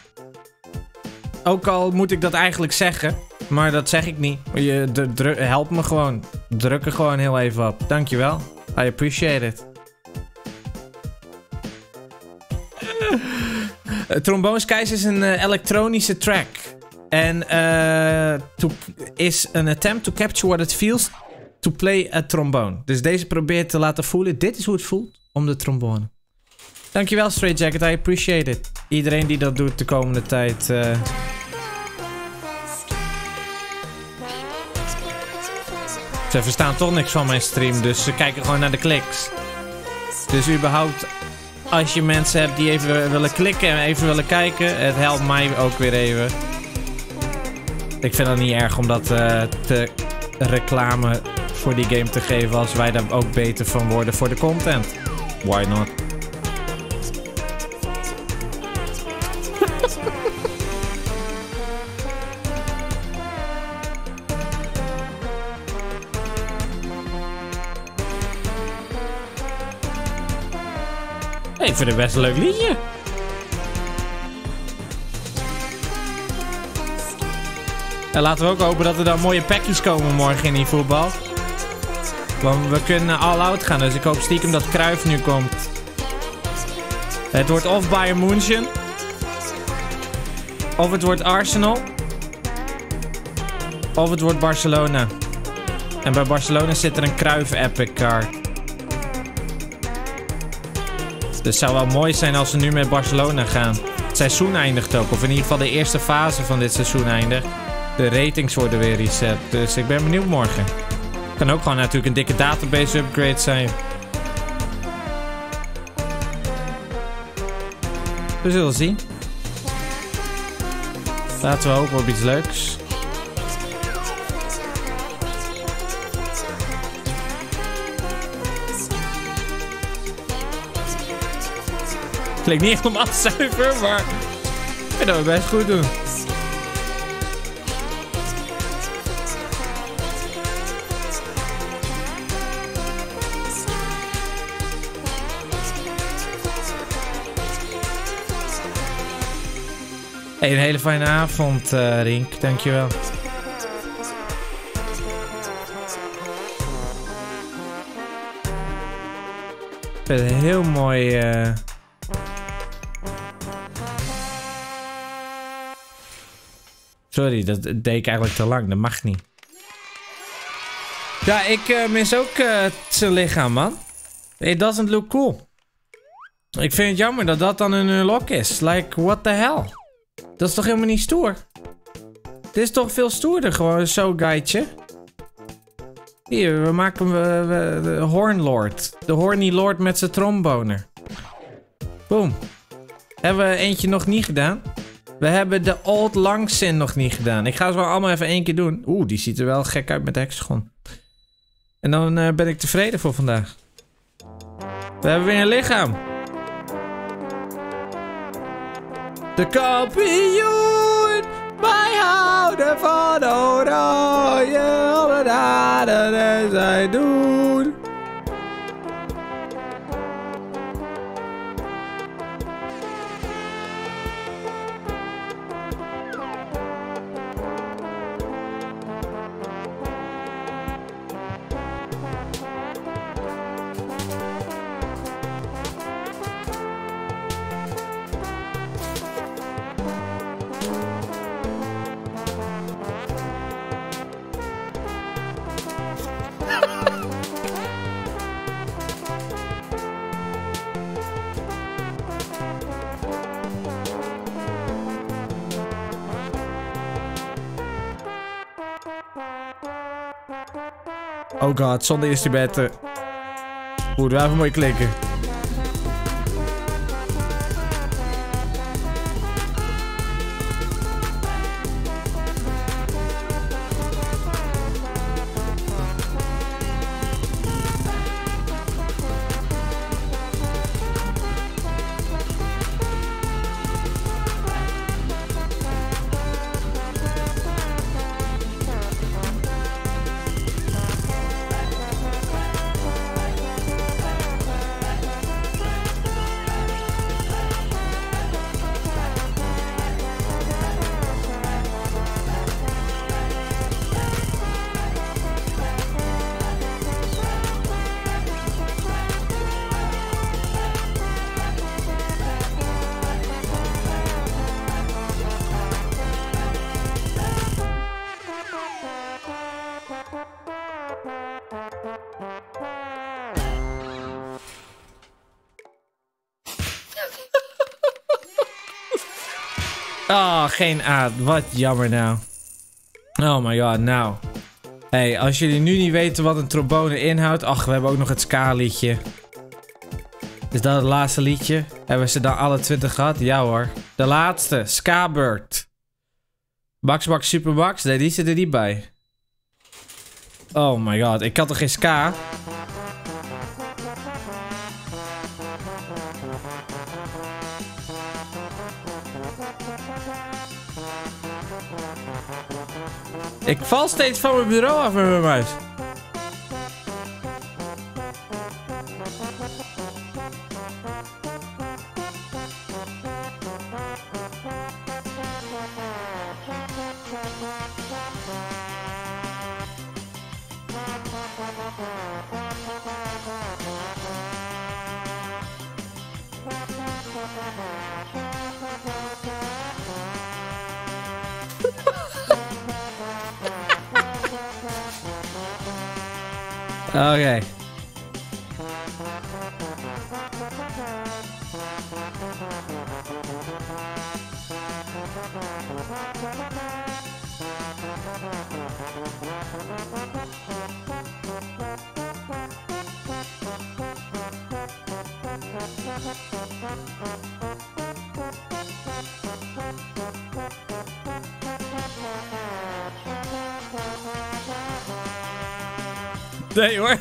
Ook al moet ik dat eigenlijk zeggen. Maar dat zeg ik niet. Je, de, de, help me gewoon. Druk er gewoon heel even op. Dankjewel. I appreciate it. Uh, Trombone Skies is een uh, elektronische track. En uh, to, is een attempt to capture what it feels to play a trombone. Dus deze probeert te laten voelen. Dit is hoe het voelt om de trombone. Dankjewel Straight Jacket, I appreciate it. Iedereen die dat doet de komende tijd. Uh... Ze verstaan toch niks van mijn stream, dus ze kijken gewoon naar de kliks. Dus überhaupt, als je mensen hebt die even willen klikken en even willen kijken, het helpt mij ook weer even. Ik vind het niet erg om dat uh, te reclame voor die game te geven als wij daar ook beter van worden voor de content. Why not? Ik vind het best een leuk liedje. En laten we ook hopen dat er dan mooie packies komen morgen in die voetbal. Want we kunnen all out gaan, dus ik hoop stiekem dat Cruijff nu komt. Het wordt of Bayern München. Of het wordt Arsenal. Of het wordt Barcelona. En bij Barcelona zit er een Cruijff Epic Card. Dus het zou wel mooi zijn als we nu met Barcelona gaan. Het seizoen eindigt ook. Of in ieder geval de eerste fase van dit seizoen eindigt. De ratings worden weer reset. Dus ik ben benieuwd morgen. Kan ook gewoon natuurlijk een dikke database upgrade zijn. We zullen zien. Laten we hopen op iets leuks. Klinkt niet helemaal zuiver, maar ik vind dat we best goed doen. Hey, een hele fijne avond, uh, Rink. Dankjewel. Ik vind het heel mooi... Uh... Sorry, dat deed ik eigenlijk te lang. Dat mag niet. Ja, ik uh, mis ook uh, zijn lichaam, man. It doesn't look cool. Ik vind het jammer dat dat dan een unlock is. Like, what the hell? Dat is toch helemaal niet stoer? Dit is toch veel stoerder, gewoon zo'n guidje. Hier, we maken we, we, de Hornlord. De Horny Lord met zijn tromboner. Boom. Hebben we eentje nog niet gedaan? We hebben de Old Langsin nog niet gedaan. Ik ga ze wel allemaal even één keer doen. Oeh, die ziet er wel gek uit met de hexagon. En dan uh, ben ik tevreden voor vandaag. We hebben weer een lichaam. De kampioen, wij houden van oranje, alle daden en zij doen. Oh god, zonder instrumenten. Moeten we even mooi klikken. Oh, geen A. Wat jammer nou. Oh my god, nou. Hey, als jullie nu niet weten wat een trombone inhoudt... Ach, we hebben ook nog het ska-liedje. Is dat het laatste liedje? Hebben ze dan alle twintig gehad? Ja hoor. De laatste, Ska-Bird. Max Max Super Max? Nee, die zit er niet bij. Oh my god, ik had toch geen ska? Ik val steeds van mijn bureau af met mijn muis. Oké. Okay. Nee hoor.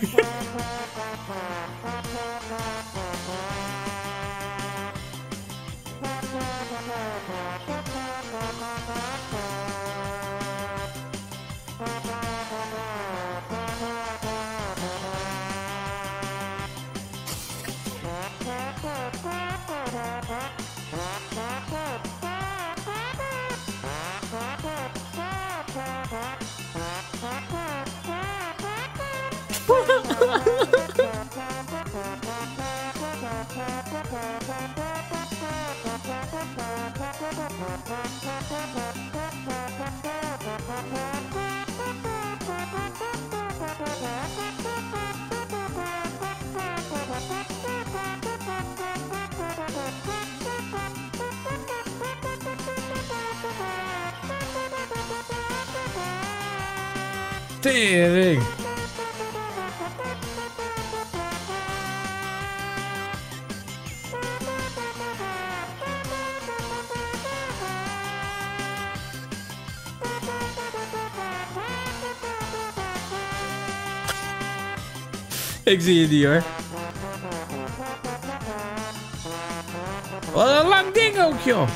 Tering. Ik zie je niet hoor. Wat een lang ding ook joh.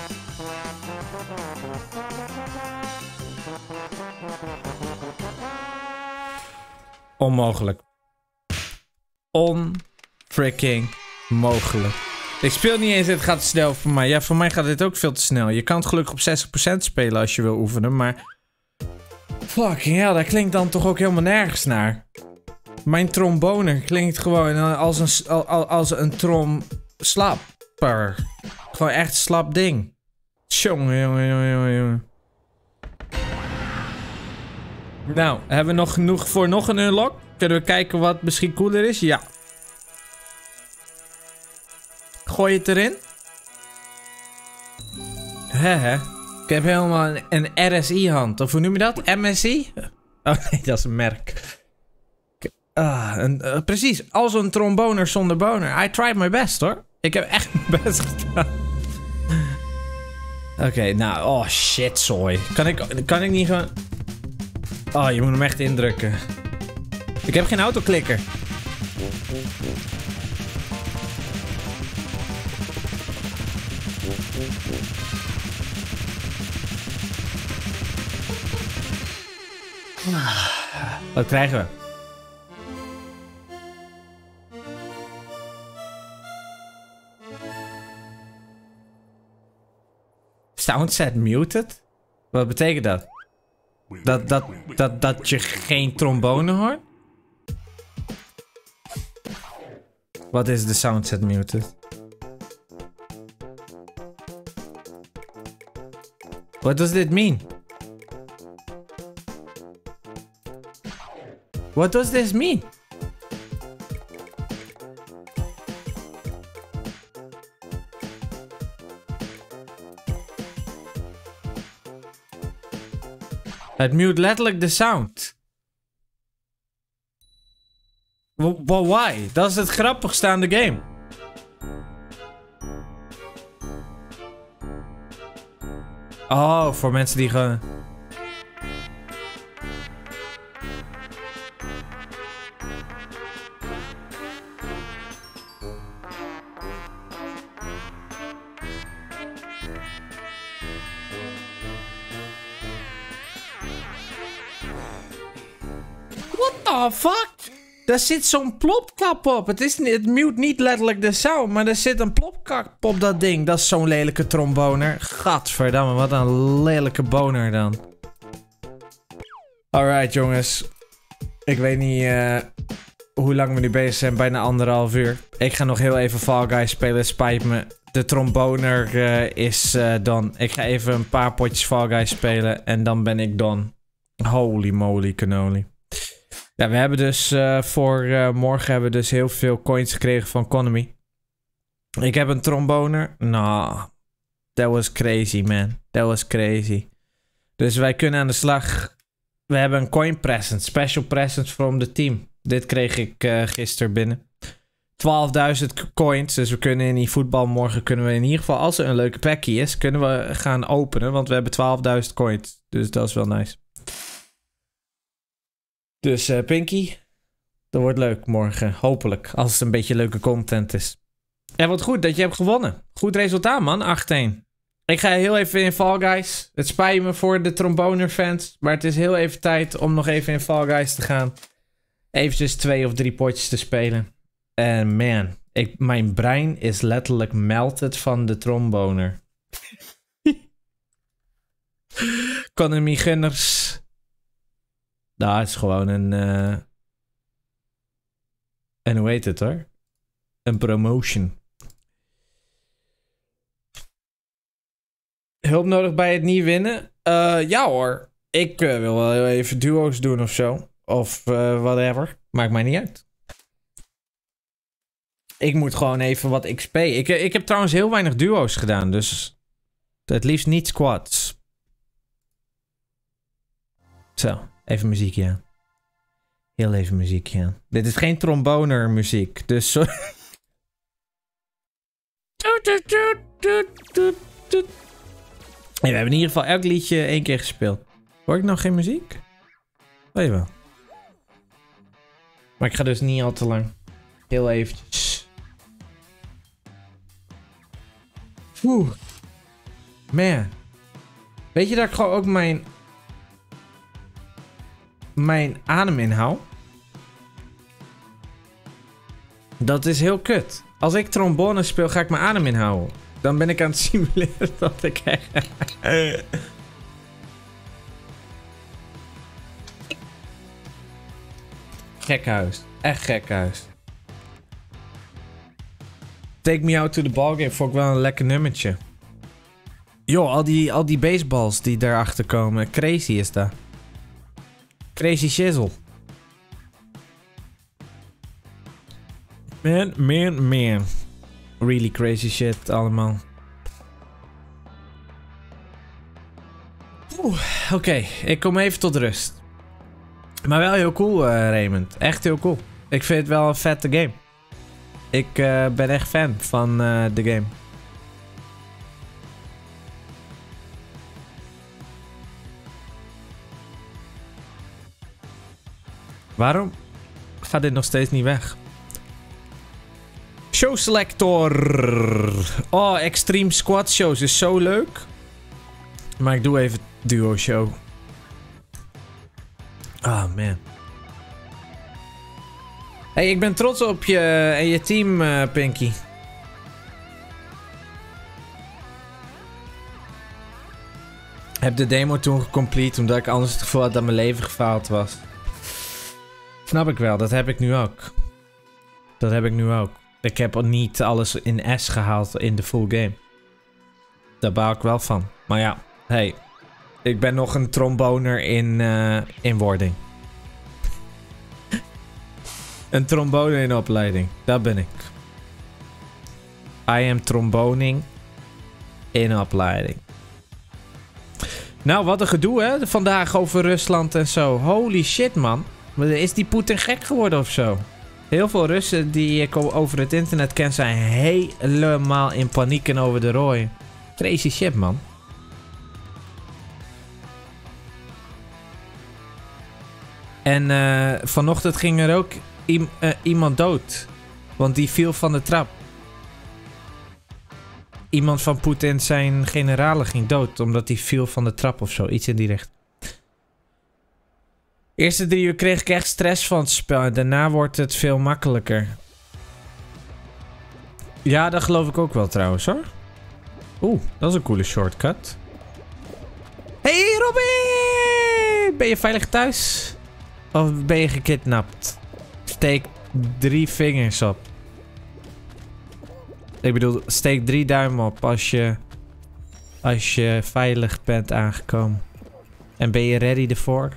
Onmogelijk. On-freaking mogelijk. Ik speel niet eens, het gaat te snel voor mij. Ja, voor mij gaat dit ook veel te snel. Je kan het gelukkig op zestig procent spelen als je wil oefenen, maar... Fucking hell, dat klinkt dan toch ook helemaal nergens naar. Mijn trombone klinkt gewoon als een, als een trom slapper. Gewoon echt slap ding. Tjonge, jongen, jongen, jongen, jongen. Nou, hebben we nog genoeg voor nog een unlock? Kunnen we kijken wat misschien cooler is? Ja. Gooi het erin. Hè, hè. Ik heb helemaal een, een R S I-hand. Of hoe noem je dat? M S I? Oh nee, dat is een merk. Ah, een, uh, precies. Als een tromboner zonder boner. I tried my best, hoor. Ik heb echt mijn best gedaan. Oké, okay, nou. Oh, shit, sorry. Kan ik, kan ik niet gewoon... Oh, je moet hem echt indrukken. Ik heb geen autoklikker. Wat krijgen we? Soundset muted? Wat betekent dat? Dat, dat, dat, dat je geen trombone hoort? Wat is de soundset muted? What does this mean? What does this mean? Het mute letterlijk de sound. W why? Dat is het grappigste aan de game. Oh, voor mensen die gewoon... What the fuck? Daar zit zo'n plopkap op. Het, is, het mute niet letterlijk de sound, maar er zit een plopkap op dat ding. Dat is zo'n lelijke tromboner. Gadverdamme, wat een lelijke boner dan. Alright jongens. Ik weet niet uh, hoe lang we nu bezig zijn. Bijna anderhalf uur. Ik ga nog heel even Fall Guys spelen. Spijt me. De tromboner uh, is uh, done. Ik ga even een paar potjes Fall Guys spelen. En dan ben ik done. Holy moly cannoli. Ja, we hebben dus uh, voor uh, morgen hebben we dus heel veel coins gekregen van Konami. Ik heb een tromboner. Nou, that was crazy, man. That was crazy. Dus wij kunnen aan de slag. We hebben een coin present. Special present from the team. Dit kreeg ik uh, gisteren binnen. twaalfduizend coins. Dus we kunnen in die voetbal morgen kunnen we in ieder geval, als er een leuke packie is, kunnen we gaan openen. Want we hebben twaalfduizend coins. Dus dat is wel nice. Dus uh, Pinky, dat wordt leuk morgen. Hopelijk, als het een beetje leuke content is. En wat goed dat je hebt gewonnen. Goed resultaat, man. acht één. Ik ga heel even in Fall Guys. Het spijt me voor de tromboner fans. Maar het is heel even tijd om nog even in Fall Guys te gaan. Eventjes twee of drie potjes te spelen. En man, ik, mijn brein is letterlijk melted van de tromboner. Konami gunners. Nou, het is gewoon een... Uh... En hoe heet het hoor? Een promotion. Hulp nodig bij het niet winnen? Uh, ja hoor. Ik uh, wil wel even duo's doen of zo. Of uh, whatever. Maakt mij niet uit. Ik moet gewoon even wat X P. Ik, ik heb trouwens heel weinig duo's gedaan. Dus het liefst niet squads. Zo. Even muziekje aan. Heel even muziekje aan. Dit is geen tromboner muziek. Dus zo... Hey, we hebben in ieder geval elk liedje één keer gespeeld. Hoor ik nog geen muziek? Oh jawel. Maar ik ga dus niet al te lang. Heel eventjes. Oeh. Man. Weet je dat ik gewoon ook mijn... mijn adem inhoud? Dat is heel kut. Als ik trombone speel, ga ik mijn adem inhouden. Dan ben ik aan het simuleren dat ik echt... Gekhuis. Echt gekhuis. Take Me Out to the Ballgame vond ik wel een lekker nummertje. Joh, al die, al die baseballs die daarachter komen. Crazy is dat. Crazy shizzle. Man, man, man. Really crazy shit allemaal. Oeh, oké. Okay. Ik kom even tot rust. Maar wel heel cool, uh, Raymond. Echt heel cool. Ik vind het wel een vette game. Ik uh, ben echt fan van uh, de game. Waarom gaat dit nog steeds niet weg? Show Selector. Oh, Extreme Squad Shows is zo leuk. Maar ik doe even Duo Show. Ah, oh, man. Hey, ik ben trots op je en je team, uh, Pinky. Heb de demo toen gecomplete omdat ik anders het gevoel had dat mijn leven gefaald was. Snap ik wel, dat heb ik nu ook. Dat heb ik nu ook. Ik heb niet alles in S gehaald in de full game. Daar baal ik wel van. Maar ja, hey. Ik ben nog een tromboner in, uh, in wording. Een tromboner in opleiding. Dat ben ik. I am tromboning in opleiding. Nou, wat een gedoe hè. Vandaag over Rusland en zo. Holy shit man. Is die Poetin gek geworden of zo? Heel veel Russen die ik over het internet ken zijn helemaal in paniek en over de rooi. Crazy shit man. En uh, vanochtend ging er ook i uh, iemand dood. Want die viel van de trap. Iemand van Poetin zijn generalen ging dood. Omdat hij viel van de trap of zo. Iets in die richting. Eerste drie uur kreeg ik echt stress van het spel. En daarna wordt het veel makkelijker. Ja, dat geloof ik ook wel trouwens hoor. Oeh, dat is een coole shortcut. Hey Robin! Ben je veilig thuis? Of ben je gekidnapt? Steek drie vingers op. Ik bedoel, steek drie duimen op als je, als je veilig bent aangekomen. En ben je ready ervoor?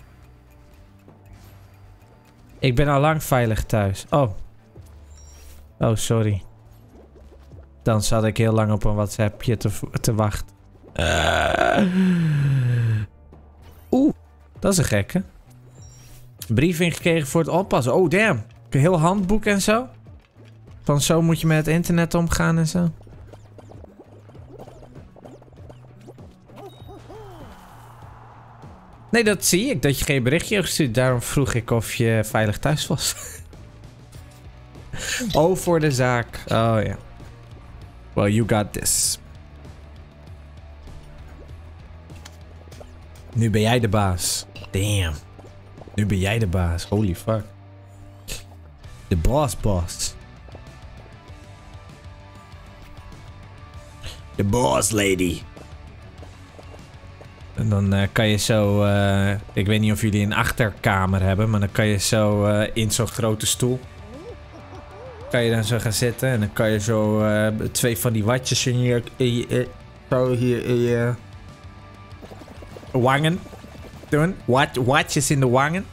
Ik ben al lang veilig thuis. Oh. Oh, sorry. Dan zat ik heel lang op een WhatsAppje te, te wachten. Uh. Oeh, dat is een gekke. Briefing gekregen voor het oppassen. Oh, damn. Een heel handboek en zo. Van zo moet je met het internet omgaan en zo. Nee, dat zie ik. Dat je geen berichtje hebt gestuurd. Daarom vroeg ik of je veilig thuis was. Oh, voor de zaak. Oh ja. Yeah. Well, you got this. Nu ben jij de baas. Damn. Nu ben jij de baas. Holy fuck. De boss boss. De boss lady. En dan uh, kan je zo... Uh, ik weet niet of jullie een achterkamer hebben. Maar dan kan je zo uh, in zo'n grote stoel. Kan je dan zo gaan zitten. En dan kan je zo uh, twee van die watjes in je... In je uh, zo hier in je... wangen. Doen. Wat, watjes in de wangen.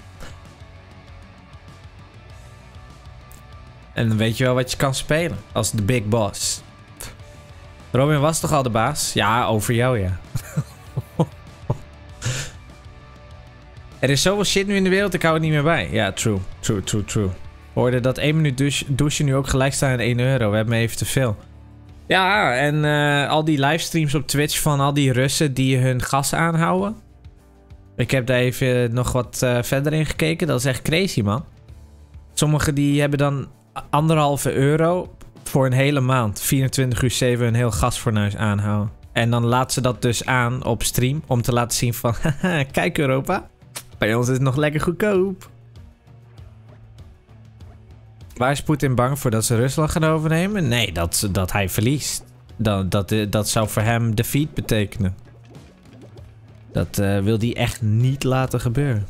En dan weet je wel wat je kan spelen. Als de big boss. Robin was toch al de baas? Ja, over jou ja. Er is zoveel shit nu in de wereld, ik hou het niet meer bij. Ja, true. True, true, true. Hoorde dat één minuut douche, douchen nu ook gelijk staan aan één euro. We hebben even te veel. Ja, en uh, al die livestreams op Twitch van al die Russen die hun gas aanhouden. Ik heb daar even nog wat uh, verder in gekeken. Dat is echt crazy, man. Sommigen die hebben dan anderhalve euro voor een hele maand. vierentwintig uur zeven een heel gasfornuis aanhouden. En dan laat ze dat dus aan op stream. Om te laten zien van, haha, kijk Europa. Bij ons is het nog lekker goedkoop. Waar is Poetin bang voor dat ze Rusland gaan overnemen? Nee, dat, dat hij verliest. Dat, dat, dat zou voor hem defeat betekenen. Dat uh, wil hij echt niet laten gebeuren.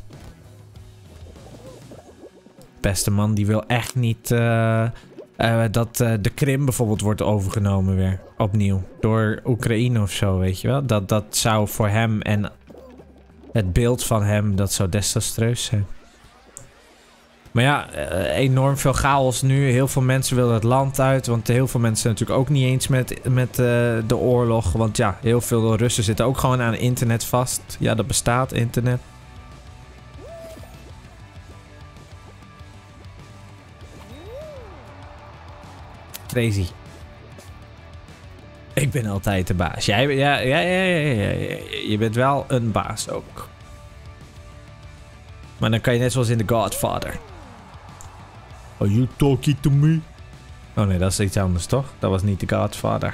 Beste man, die wil echt niet uh, uh, dat uh, de Krim bijvoorbeeld wordt overgenomen weer. Opnieuw. Door Oekraïne of zo, weet je wel. Dat, dat zou voor hem en het beeld van hem, dat zou desastreus zijn. Maar ja, enorm veel chaos nu. Heel veel mensen willen het land uit. Want heel veel mensen zijn natuurlijk ook niet eens met, met uh, de oorlog. Want ja, heel veel Russen zitten ook gewoon aan internet vast. Ja, dat bestaat, internet. Crazy. Ik ben altijd de baas. Jij, ja, ja, ja, ja, ja, ja. Je bent wel een baas ook. Maar dan kan je net zoals in The Godfather. Are you talking to me? Oh nee, dat is iets anders toch? Dat was niet The Godfather.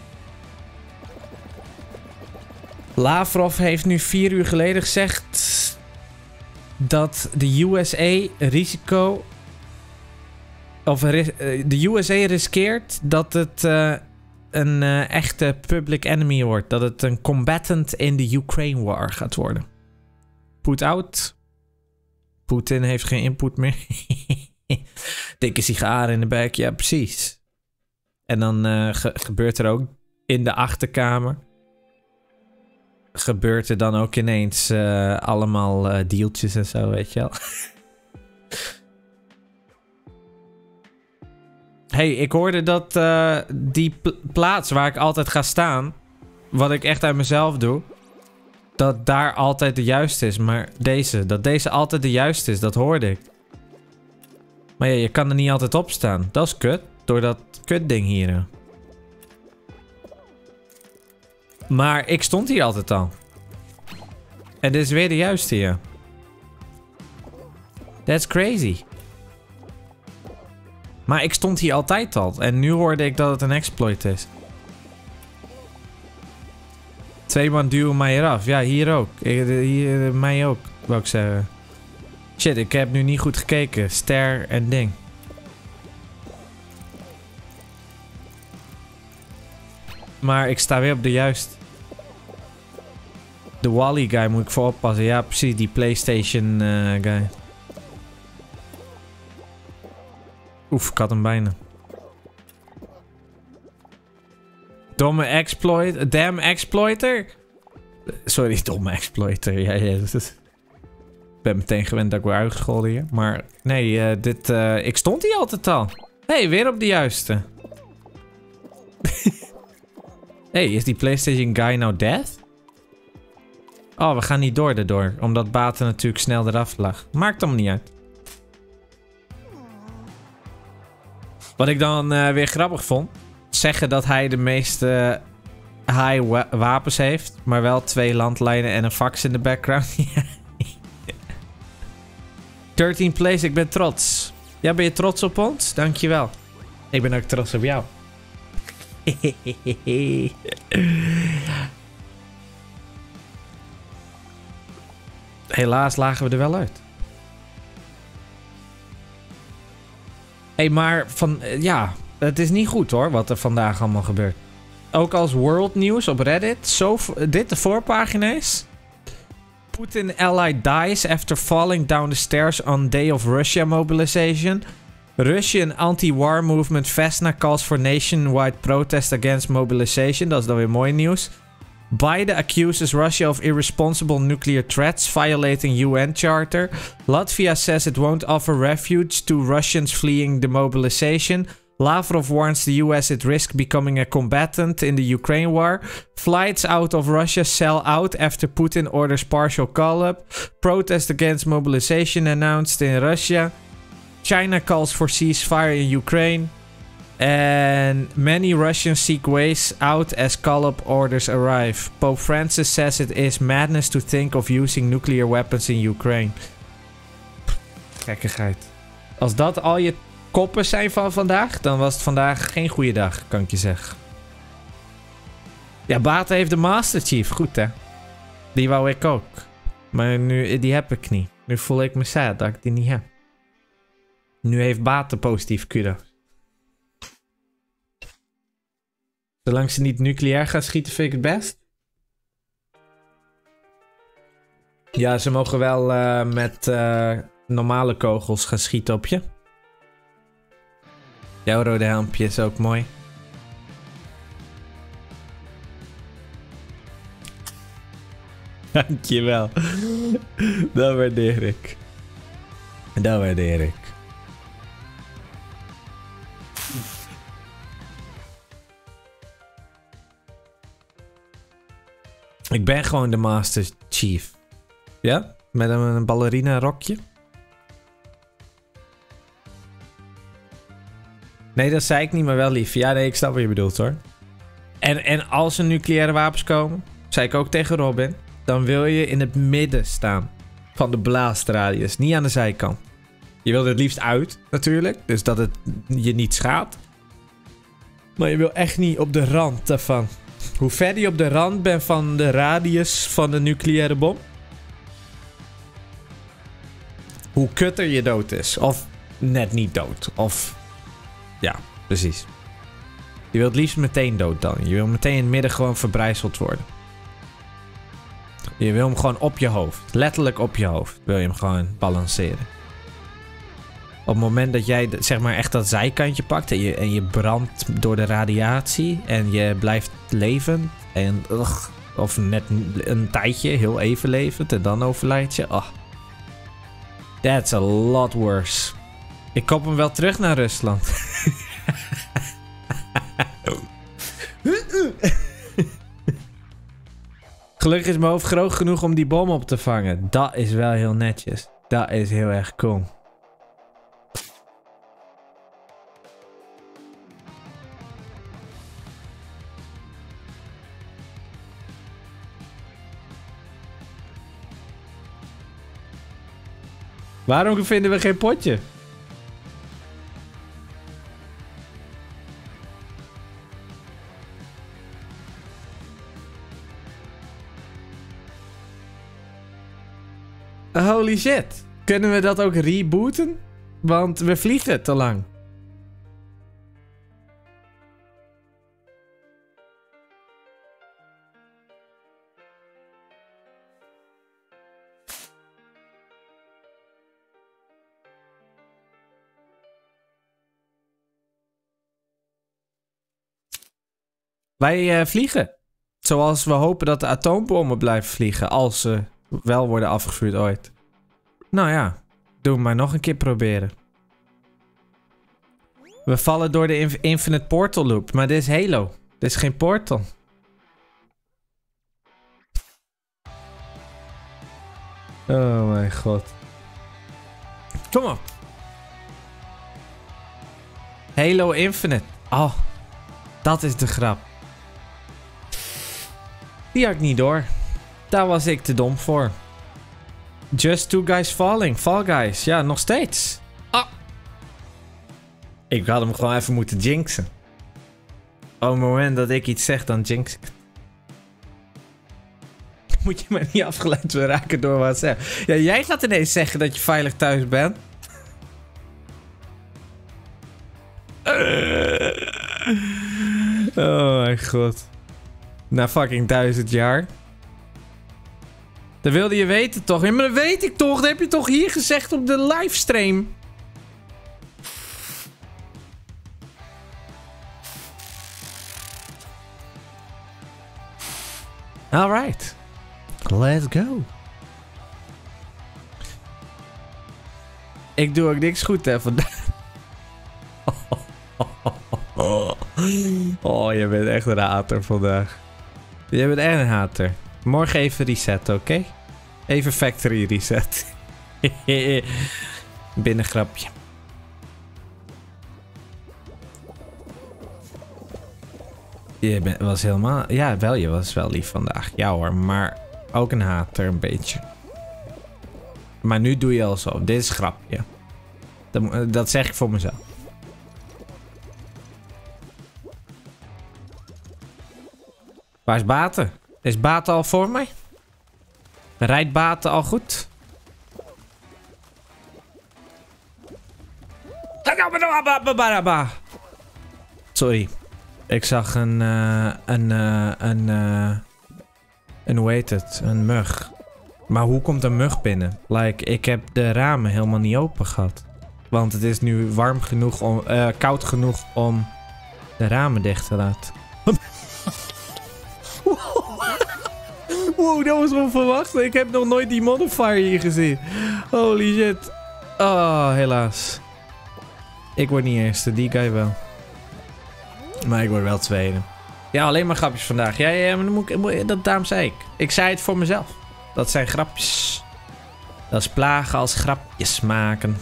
Lavrov heeft nu vier uur geleden gezegd dat de U S A risico... Of de U S A riskeert dat het uh, een uh, echte public enemy wordt. Dat het een combatant in de Ukraine war gaat worden. Put out. Poetin heeft geen input meer. Dikke sigaren in de buik, ja precies. En dan uh, ge gebeurt er ook in de achterkamer... gebeurt er dan ook ineens uh, allemaal uh, dealtjes en zo, weet je wel. Hey, ik hoorde dat uh, die pl plaats waar ik altijd ga staan... wat ik echt uit mezelf doe... dat daar altijd de juiste is. Maar deze, dat deze altijd de juiste is, dat hoorde ik. Maar ja, je kan er niet altijd op staan. Dat is kut. Door dat kutding hier. Maar ik stond hier altijd al. En dit is weer de juiste hier. That's crazy. Maar ik stond hier altijd al. En nu hoorde ik dat het een exploit is. Twee man duwen mij eraf. Ja, hier ook. Hier, mij ook, wou ik zeggen. Shit, ik heb nu niet goed gekeken. Ster en ding. Maar ik sta weer op de juiste. De Wally guy moet ik voor oppassen. Ja, precies. Die PlayStation uh, guy. Oef, ik had hem bijna. Domme exploit. Damn exploiter. Sorry, domme exploiter. Ja, ja. Ik ben meteen gewend dat ik weer uitgescholden hier. Maar nee, uh, dit... Uh, ik stond hier altijd al. Hé, hey, weer op de juiste. Hey, is die PlayStation guy nou dead? Oh, we gaan niet door daardoor. Omdat Baten natuurlijk snel eraf lag. Maakt hem niet uit. Wat ik dan uh, weer grappig vond. Zeggen dat hij de meeste high wa wapens heeft. Maar wel twee landlijnen en een fax in de background. dertien plays, ik ben trots. Ja, ben je trots op ons? Dankjewel. Ik ben ook trots op jou. Helaas lagen we er wel uit. Hé, hey, maar van... Uh, ja, het is niet goed hoor, wat er vandaag allemaal gebeurt. Ook als world news op Reddit. Zo, dit de voorpagina is. Putin ally dies after falling down the stairs on day of Russia mobilization. Russian anti-war movement Vesna calls for nationwide protest against mobilization. Dat is dan weer mooi nieuws. Biden accuses Russia of irresponsible nuclear threats, violating U N charter. Latvia says it won't offer refuge to Russians fleeing the mobilization. Lavrov warns the U S it risks becoming a combatant in the Ukraine war. Flights out of Russia sell out after Putin orders partial call-up. Protest against mobilization announced in Russia. China calls for ceasefire in Ukraine. And many Russians seek ways out as call-up orders arrive. Pope Francis says it is madness to think of using nuclear weapons in Ukraine. Gekkigheid. Als dat al je koppen zijn van vandaag, dan was het vandaag geen goede dag, kan ik je zeggen. Ja, Bata heeft de Master Chief. Goed, hè? Die wou ik ook. Maar nu, die heb ik niet. Nu voel ik me sad dat ik die niet heb. Nu heeft Bata positief kuda. Zolang ze niet nucleair gaan schieten, vind ik het best. Ja, ze mogen wel uh, met uh, normale kogels gaan schieten op je. Jouw rode helmpje is ook mooi. Dankjewel. Dat waardeer ik. Dat waardeer ik. Ik ben gewoon de Master Chief. Ja? Met een, een ballerina rokje. Nee, dat zei ik niet, maar wel lief. Ja, nee, ik snap wat je bedoelt hoor. En, en als er nucleaire wapens komen, zei ik ook tegen Robin, dan wil je in het midden staan van de blaastradius, niet aan de zijkant. Je wilt er het liefst uit, natuurlijk, dus dat het je niet schaadt. Maar je wil echt niet op de rand daarvan. Hoe verder je op de rand bent van de radius van de nucleaire bom, hoe kutter je dood is. Of net niet dood. Of... Ja, precies. Je wilt liefst meteen dood dan. Je wil meteen in het midden gewoon verbrijzeld worden. Je wil hem gewoon op je hoofd. Letterlijk op je hoofd wil je hem gewoon balanceren. Op het moment dat jij zeg maar echt dat zijkantje pakt en je, en je brandt door de radiatie en je blijft levend en ugh, of net een tijdje heel even levend en dan overlijd je. Oh. That's a lot worse. Ik kop hem wel terug naar Rusland. Gelukkig is mijn hoofd groot genoeg om die bom op te vangen. Dat is wel heel netjes. Dat is heel erg cool. Waarom vinden we geen potje? Holy shit. Kunnen we dat ook rebooten? Want we vliegen te lang. Wij uh, vliegen. Zoals we hopen dat de atoombommen blijven vliegen. Als ze wel worden afgevuurd ooit. Nou ja. Doe maar nog een keer proberen. We vallen door de inf Infinite Portal Loop. Maar dit is Halo. Dit is geen portal. Oh mijn god. Kom op. Halo Infinite. Oh. Dat is de grap. Die had ik niet door. Daar was ik te dom voor. Just two guys falling. Fall guys. Ja, nog steeds. Ah. Ik had hem gewoon even moeten jinxen. Op het moment dat ik iets zeg, dan jinx ik het. Moet je maar niet afgeleid raken door wat zeg. Ja, jij gaat ineens zeggen dat je veilig thuis bent. Oh mijn god. Na fucking duizend jaar. Dat wilde je weten toch? Ja, maar dat weet ik toch. Dat heb je toch hier gezegd op de livestream. Alright. Let's go. Ik doe ook niks goed hè vandaag. Oh, je bent echt een hater vandaag. Je bent echt een hater. Morgen even resetten, oké? Okay? Even factory reset. Binnengrapje. Je bent, was helemaal... Ja, wel, je was wel lief vandaag. Ja hoor, maar ook een hater een beetje. Maar nu doe je al zo. Dit is een grapje. Dat, dat zeg ik voor mezelf. Waar is Baten? Is Baten al voor mij? Rijdt Baten al goed? Sorry. Ik zag een... Uh, een... Uh, een... Uh, een... Hoe heet het? Een mug. Maar hoe komt een mug binnen? Like, ik heb de ramen helemaal niet open gehad. Want het is nu warm genoeg om... Uh, koud genoeg om de ramen dicht te laten. Wow, dat was onverwacht. Ik heb nog nooit die modifier hier gezien. Holy shit. Oh, helaas. Ik word niet eerste, die guy wel. Maar ik word wel tweede. Ja, alleen maar grapjes vandaag. Ja, ja, maar dan moet ik, dat, daarom zei ik. Ik zei het voor mezelf. Dat zijn grapjes. Dat is plagen als grapjes maken.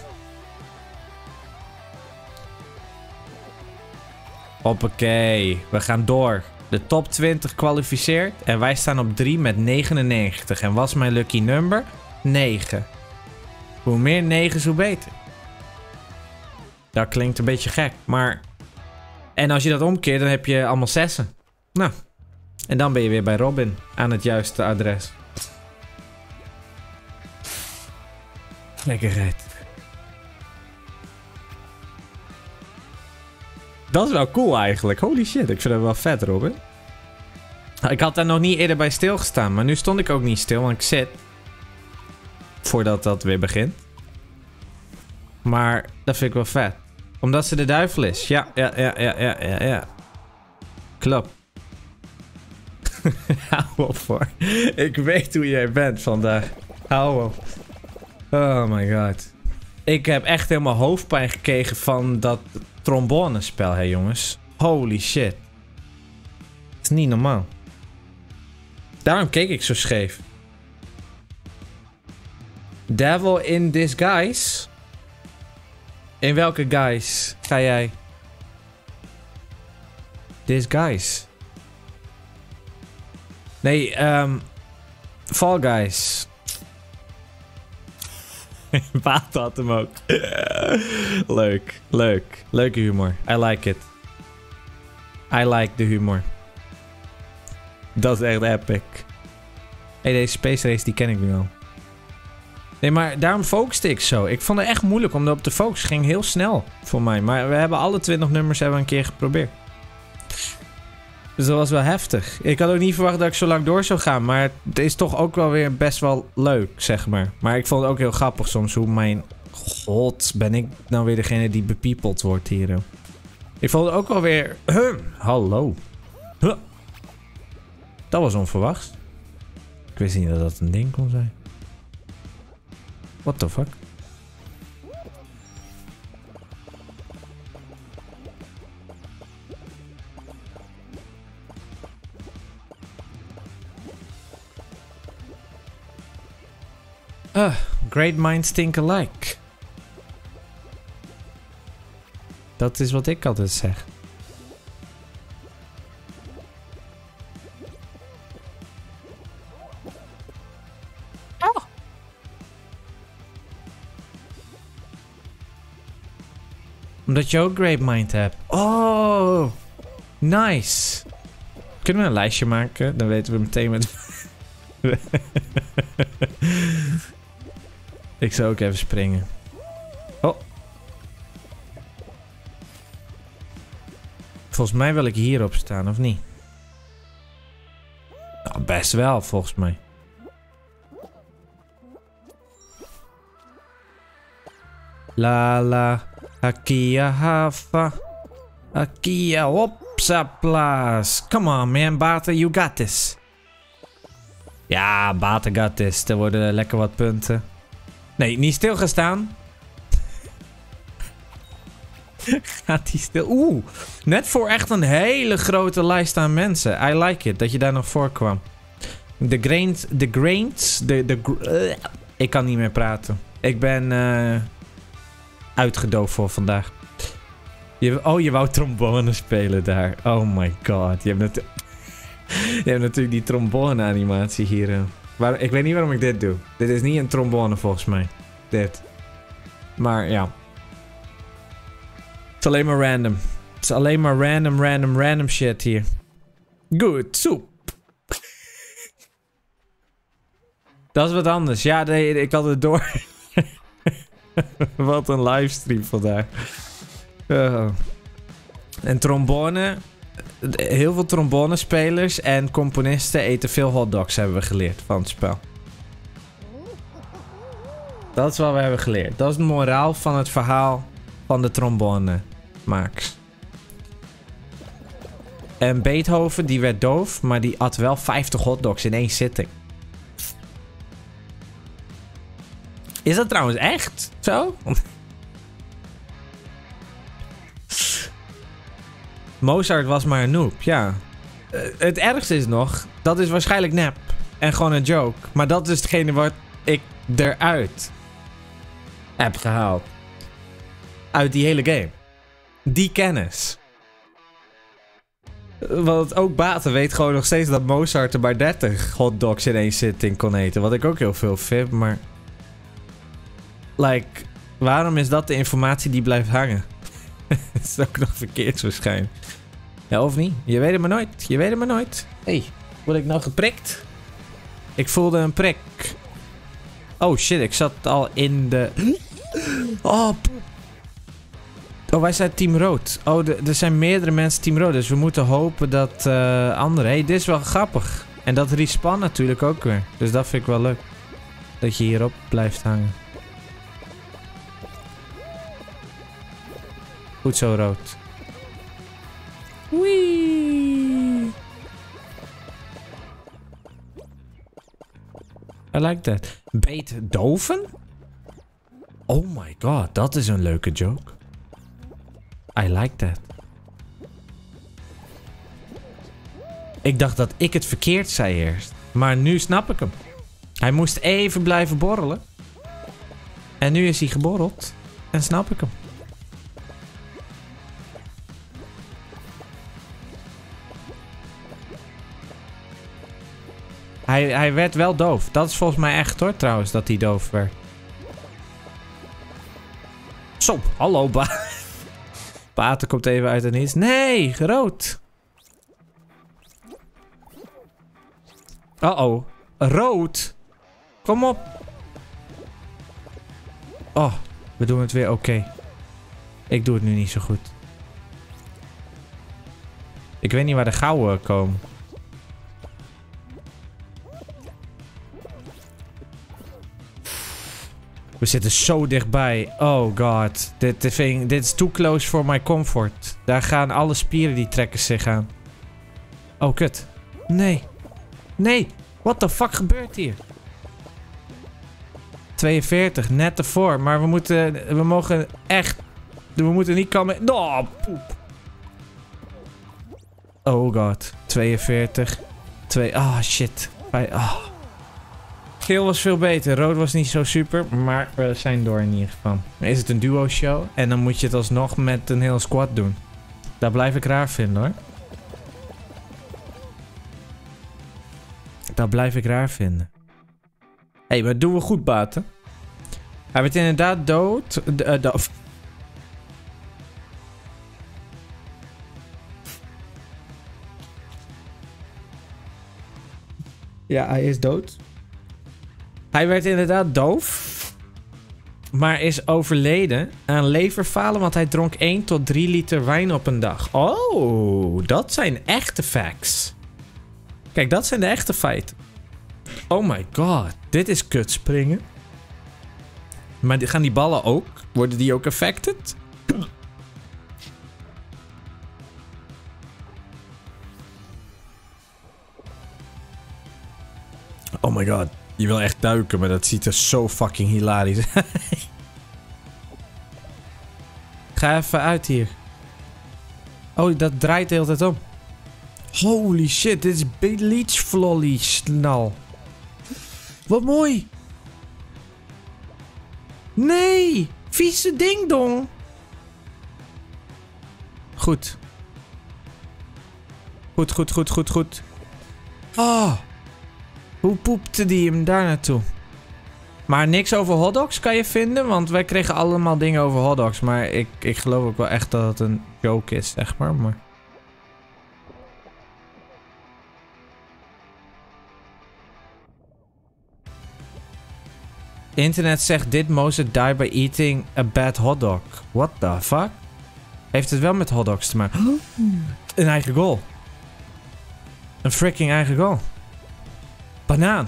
Hoppakee, we gaan door. De top twintig kwalificeert en wij staan op drie met negenennegentig. En wat is mijn lucky number? negen. Hoe meer negen's, hoe beter. Dat klinkt een beetje gek, maar... En als je dat omkeert, dan heb je allemaal zessen. Nou, en dan ben je weer bij Robin aan het juiste adres. Lekkerheid. Dat is wel cool eigenlijk. Holy shit, ik vind het wel vet, Robin. Ik had daar nog niet eerder bij stilgestaan, maar nu stond ik ook niet stil, want ik zit. Voordat dat weer begint. Maar dat vind ik wel vet. Omdat ze de duivel is. Ja, ja, ja, ja, ja, ja, ja. Klopt. Hou op voor. Ik weet hoe jij bent vandaag. Hou op. Oh my god. Ik heb echt helemaal hoofdpijn gekregen van dat trombonespel, hè jongens. Holy shit. Het is niet normaal. Daarom keek ik zo scheef. Devil in disguise. In welke guise ga jij? Disguise. Nee, um, Fall Guys. Baat had hem ook. Leuk, leuk. Leuke humor. I like it. I like de humor. Dat is echt epic. Hey, deze Space Race die ken ik nu al. Nee, maar daarom focuste ik zo. Ik vond het echt moeilijk om erop te focussen. Het ging heel snel voor mij. Maar we hebben alle twintig nummers hebben we een keer geprobeerd. Dus dat was wel heftig. Ik had ook niet verwacht dat ik zo lang door zou gaan. Maar het is toch ook wel weer best wel leuk, zeg maar. Maar ik vond het ook heel grappig soms hoe mijn... God, ben ik nou weer degene die bepiepeld wordt hier. Ik vond het ook wel weer... Huh, hallo. Huh. Dat was onverwachts. Ik wist niet dat dat een ding kon zijn. What the fuck? Uh, great minds think alike. Dat is wat ik altijd zeg. Oh. Omdat je ook great mind hebt. Oh, nice. Kunnen we een lijstje maken? Dan weten we meteen met... Ik zou ook even springen. Oh. Volgens mij wil ik hierop staan, of niet? Nou, best wel, volgens mij. La la. Akia hafa. Akia hopsaplaas. Come on man, Bata, you got this. Ja, Bata got this. Er worden lekker wat punten. Nee, niet stil gaan staan. Gaat hij stil? Oeh, net voor echt een hele grote lijst aan mensen. I like it, dat je daar nog voor kwam. De grains, de grains, de, de, uh, ik kan niet meer praten. Ik ben uh, uitgedoofd voor vandaag. Je, oh, je wou trombone spelen daar. Oh my god, je hebt, natu je hebt natuurlijk die trombone animatie hier. Uh. Waar, ik weet niet waarom ik dit doe. Dit is niet een trombone volgens mij. Dit. Maar ja. Het is alleen maar random. Het is alleen maar random, random, random shit hier. Goed, soep. Dat is wat anders. Ja, nee, ik had het door. Wat een livestream vandaag. Uh. En trombone. Heel veel trombonespelers en componisten eten veel hotdogs, hebben we geleerd van het spel. Dat is wat we hebben geleerd. Dat is de moraal van het verhaal van de trombonemakers. En Beethoven, die werd doof, maar die at wel vijftig hotdogs in één zitting. Is dat trouwens echt zo? Mozart was maar een noob, ja. Uh, het ergste is nog, dat is waarschijnlijk nep. En gewoon een joke. Maar dat is hetgene wat ik eruit heb gehaald. Uit die hele game. Die kennis. Want ook Baten weet gewoon nog steeds dat Mozart er maar dertig hotdogs in één zitting kon eten. Wat ik ook heel veel vind, maar... Like, waarom is dat de informatie die blijft hangen? Het is ook nog verkeerd waarschijnlijk. Ja, of niet? Je weet het maar nooit. Je weet het maar nooit. Hé, hey, word ik nou geprikt? Ik voelde een prik. Oh shit, ik zat al in de... Oh, poep. Oh, wij zijn team rood. Oh, de, er zijn meerdere mensen team rood. Dus we moeten hopen dat uh, anderen... Hé, hey, dit is wel grappig. En dat respawn natuurlijk ook weer. Dus dat vind ik wel leuk. Dat je hierop blijft hangen. Goed zo, rood. Wee. I like that. Beet doven? Oh my god, dat is een leuke joke. I like that. Ik dacht dat ik het verkeerd zei eerst. Maar nu snap ik hem. Hij moest even blijven borrelen. En nu is hij geborreld. En snap ik hem. Hij, hij werd wel doof. Dat is volgens mij echt hoor trouwens, dat hij doof werd. Zo, hallo ba. Pater komt even uit en niets. Nee, rood. Uh-oh. Rood. Kom op. Oh, we doen het weer oké. Okay. Ik doe het nu niet zo goed. Ik weet niet waar de gouden komen. We zitten zo dichtbij. Oh god. Dit, dit, dit is too close for my comfort. Daar gaan alle spieren die trekken zich aan. Oh kut. Nee. Nee. What the fuck gebeurt hier? tweeënveertig. Net ervoor. Maar we moeten... We mogen echt... We moeten niet komen... Oh, poep. Oh god. tweeënveertig. twee... Ah, oh, shit. Ah. Geel was veel beter. Rood was niet zo super. Maar we zijn door in ieder geval. Dan is het een duo show. En dan moet je het alsnog met een hele squad doen. Dat blijf ik raar vinden hoor. Dat blijf ik raar vinden. Hé, hey, maar doen we goed, Baten? Hij werd inderdaad dood. Uh, doof. Ja, hij is dood. Hij werd inderdaad doof. Maar is overleden aan leverfalen, want hij dronk één tot drie liter wijn op een dag. Oh, dat zijn echte facts. Kijk, dat zijn de echte feiten. Oh my god, dit is kut springen. Maar gaan die ballen ook? Worden die ook affected? Oh my god, je wil echt duiken, maar dat ziet er zo fucking hilarisch uit. Ga even uit hier. Oh, dat draait de hele tijd om. Holy shit, dit is Bleach Flolly snal. Wat mooi. Nee, vieze dingdong. Goed. Goed, goed, goed, goed, goed. Oh. Hoe poepte die hem daar naartoe? Maar niks over hotdogs kan je vinden, want wij kregen allemaal dingen over hotdogs. Maar ik, ik geloof ook wel echt dat het een joke is, zeg maar. maar... Internet zegt dit Mozart died by eating a bad hotdog. What the fuck? Heeft het wel met hotdogs te maken? Een eigen goal. Een freaking eigen goal. Banaan.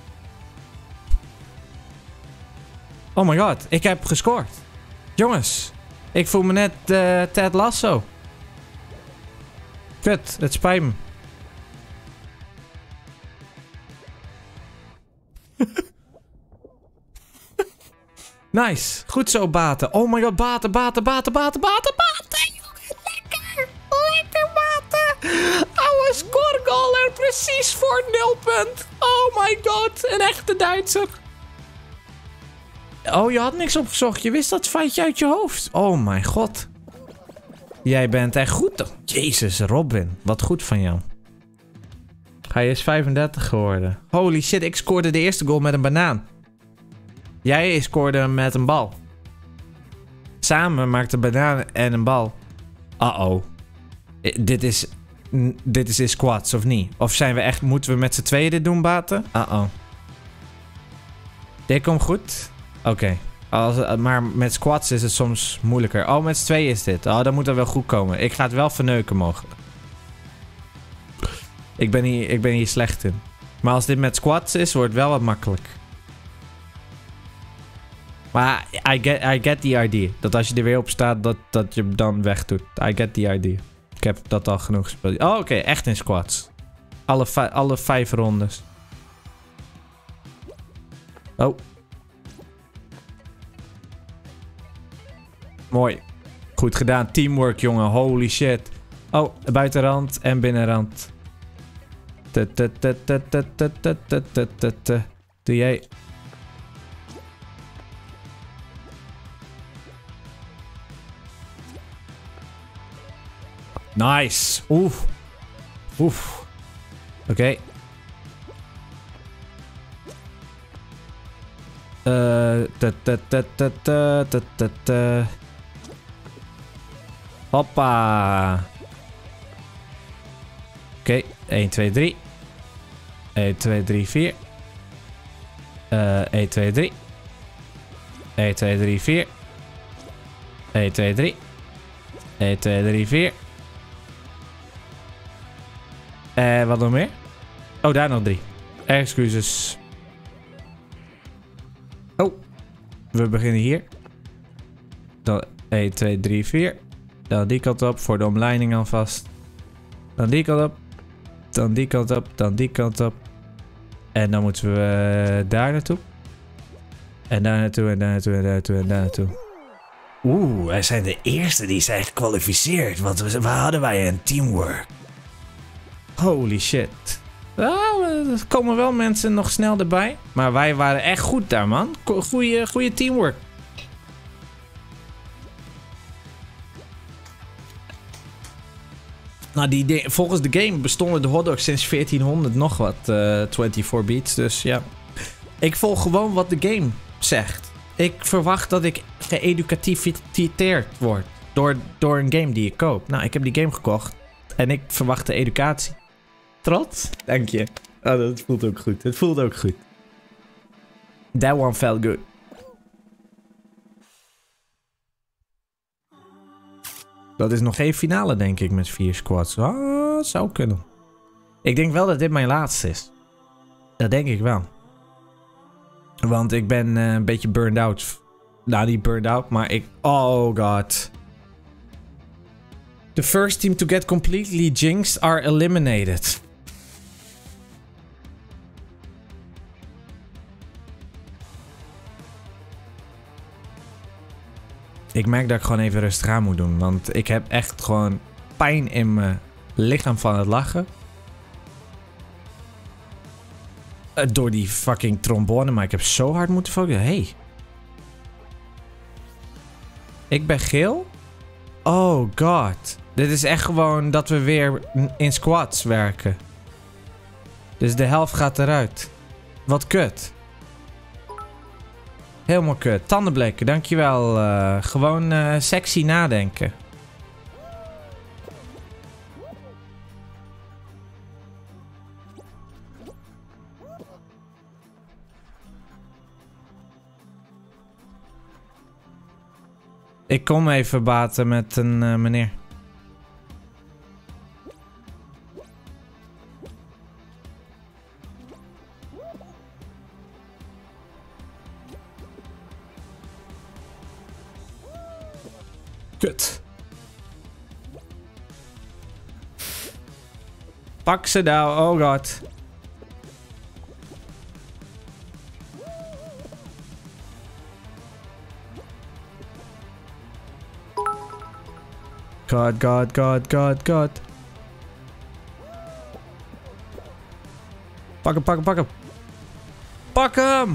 Oh my god, ik heb gescoord. Jongens, ik voel me net uh, Ted Lasso. Kut, het spijt me. Nice. Goed zo, Baten. Oh my god, Baten, Baten, Baten, Baten, Baten, Baten. Lekker. Lekker, Baten. Oude scoregoal er precies voor nul punt. Oh my god. Een echte Duitser. Oh, je had niks opgezocht. Je wist dat feitje uit je hoofd. Oh mijn god. Jij bent echt goed toch? Jezus, Robin. Wat goed van jou. Hij is vijfendertig geworden. Holy shit, ik scoorde de eerste goal met een banaan. Jij scoorde met een bal. Samen maakten een banaan en een bal. Uh-oh. Dit is... Dit is in squats, of niet? Of zijn we echt... Moeten we met z'n tweeën dit doen, Baten? Uh-oh. Dit komt goed. Oké. Okay. Maar met squats is het soms moeilijker. Oh, met z'n tweeën is dit. Oh, dan moet dat wel goed komen. Ik ga het wel verneuken mogelijk. Ik ben hier, ik ben hier slecht in. Maar als dit met squats is, wordt het wel wat makkelijk. Maar I get, I get the idea. Dat als je er weer op staat, dat, dat je hem dan wegdoet. I get the idea. Ik heb dat al genoeg gespeeld. Oh, oké. Okay. Echt in squats. Alle, alle vijf rondes. Oh. Mooi. Goed gedaan. Teamwork, jongen. Holy shit. Oh, buitenrand en binnenrand. Doe jij... Nice. Oef. Oef. Oké. Okay. Uh, Hoppa. Oké. Okay. één, twee, drie. één, twee, drie, vier. Uh, één, twee, drie. één, twee, drie, vier. één, twee, drie. één, twee, drie, vier. En uh, wat nog meer? Oh, daar nog drie. Excuses. Oh. We beginnen hier. Dan één, twee, drie, vier. Dan die kant op voor de omleiding alvast. Dan die kant op. Dan die kant op. Dan die kant op. En dan moeten we uh, daar naartoe. En daar naartoe en daar naartoe en daar naartoe en daar naartoe. Oeh, wij zijn de eerste die zijn gekwalificeerd. Want we, we hadden wij een teamwork. Holy shit. Nou, er komen wel mensen nog snel erbij. Maar wij waren echt goed daar, man. Goeie, goeie teamwork. Nou, die volgens de game bestonden de hotdogs sinds veertienhonderd nog wat. Uh, vierentwintig beats, dus ja. Ik volg gewoon wat de game zegt. Ik verwacht dat ik geëducativeerd word. Door, door een game die ik koop. Nou, ik heb die game gekocht. En ik verwacht de educatie. Trots? Dank je. Oh, dat voelt ook goed. Het voelt ook goed. That one felt good. Dat is nog geen finale, denk ik, met vier squads. Ah, zou kunnen. Ik denk wel dat dit mijn laatste is. Dat denk ik wel. Want ik ben uh, een beetje burned out. Nou, niet burned out, maar ik... Oh god. The first team to get completely jinxed are eliminated. Ik merk dat ik gewoon even rustig aan moet doen. Want ik heb echt gewoon pijn in mijn lichaam van het lachen. Door die fucking trombone. Maar ik heb zo hard moeten focussen. Hey. Ik ben geel. Oh god. Dit is echt gewoon dat we weer in squads werken. Dus de helft gaat eruit. Wat kut. Helemaal kut. Tandenbleken, dankjewel. Uh, gewoon uh, sexy nadenken. Ik kom even baten met een uh, meneer. Kut. Pak ze nou, oh god. God, God, God, God, God. Pak hem, pak hem, pak hem. Pak hem!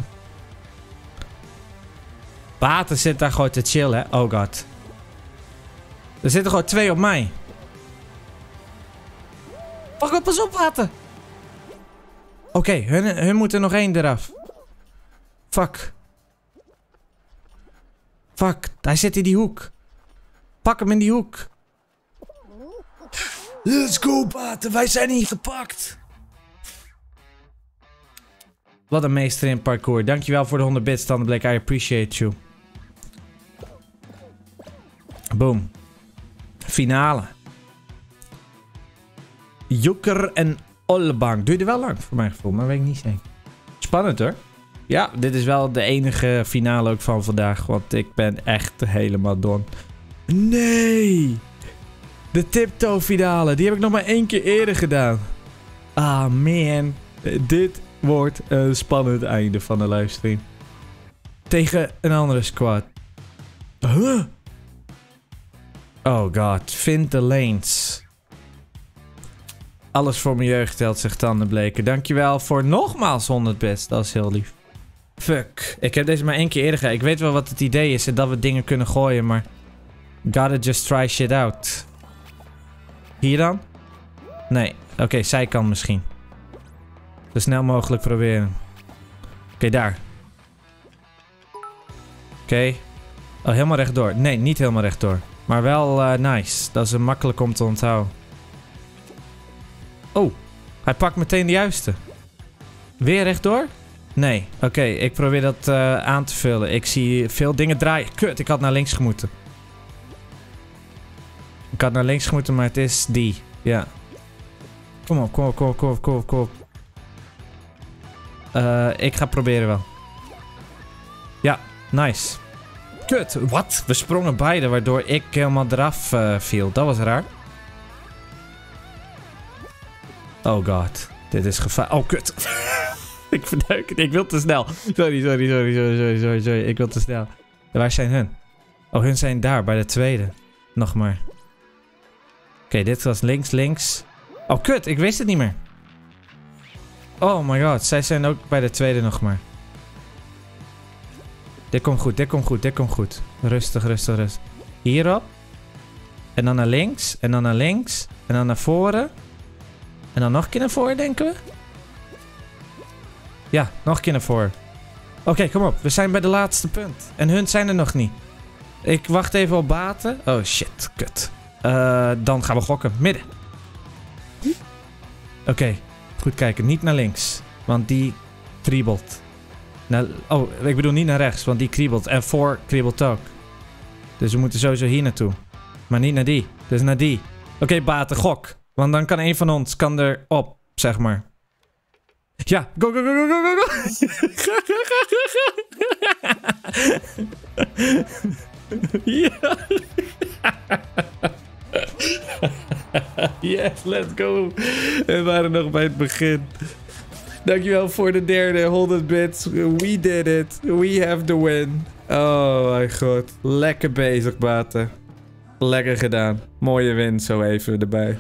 Water zit daar gewoon te chillen, hè? Oh god. Er zitten gewoon twee op mij. Pak hem, pas op, Water! Oké, okay, hun, hun moeten nog één eraf. Fuck. Fuck, hij zit in die hoek. Pak hem in die hoek. Let's go, Water, wij zijn hier gepakt. Wat een meester in parkour. Dankjewel voor de honderd bits, Tandenbleek. I appreciate you. Boom. Finale. Joker en Ollebank. Duurde wel lang voor mijn gevoel, maar weet ik niet zeker. Spannend hoor. Ja, dit is wel de enige finale ook van vandaag. Want ik ben echt helemaal don. Nee! De tiptoe finale. Die heb ik nog maar één keer eerder gedaan. Ah man. Dit wordt een spannend einde van de livestream. Tegen een andere squad. Huh? Oh god. Vind de lanes. Alles voor mijn jeugd telt, zegt Tandenbleken. Dankjewel voor nogmaals honderd bits. Dat is heel lief. Fuck. Ik heb deze maar één keer eerder gedaan. Ik weet wel wat het idee is en dat we dingen kunnen gooien, maar... Gotta just try shit out. Hier dan? Nee. Oké, okay, zijkant misschien. Zo snel mogelijk proberen. Oké, okay, daar. Oké. Okay. Oh, helemaal rechtdoor. Nee, niet helemaal rechtdoor. Maar wel uh, nice. Dat is uh, makkelijk om te onthouden. Oh, hij pakt meteen de juiste. Weer rechtdoor? Nee. Oké, okay, ik probeer dat uh, aan te vullen. Ik zie veel dingen draaien. Kut, ik had naar links gemoeten. Ik had naar links gemoeten, maar het is die. Ja. Kom op, kom op, kom op, kom op, kom op, kom op. Uh, ik ga proberen wel. Ja, nice. Kut, wat? We sprongen beide, waardoor ik helemaal eraf uh, viel. Dat was raar. Oh god, dit is gevaar. Oh, kut. Ik verduik het, ik wil te snel. Sorry, sorry, sorry, sorry, sorry, sorry, sorry. Ik wil te snel. Waar zijn hun? Oh, hun zijn daar, bij de tweede. Nog maar. Oké, okay, dit was links, links. Oh, kut, ik wist het niet meer. Oh my god, zij zijn ook bij de tweede nog maar. Dit komt goed, dit komt goed, dit komt goed. Rustig, rustig, rustig. Hierop. En dan naar links. En dan naar links. En dan naar voren. En dan nog een keer naar voren, denken we? Ja, nog een keer naar voren. Oké, okay, kom op. We zijn bij de laatste punt. En hun zijn er nog niet. Ik wacht even op Baten. Oh shit, kut. Uh, dan gaan we gokken. Midden. Oké, okay. Goed kijken. Niet naar links. Want die kriebelt. Naar, oh, ik bedoel niet naar rechts. Want die kriebelt. En voor kriebelt ook. Dus we moeten sowieso hier naartoe. Maar niet naar die. Dus naar die. Oké, okay, Baten, gok. Want dan kan een van ons kan er op, zeg maar. Ja, go, go, go, go, go, go, go. Ja. Yes, let's go. We waren nog bij het begin. Dankjewel voor de derde honderd bits. We did it. We have the win. Oh mijn god. Lekker bezig, Baten. Lekker gedaan. Mooie win zo even erbij.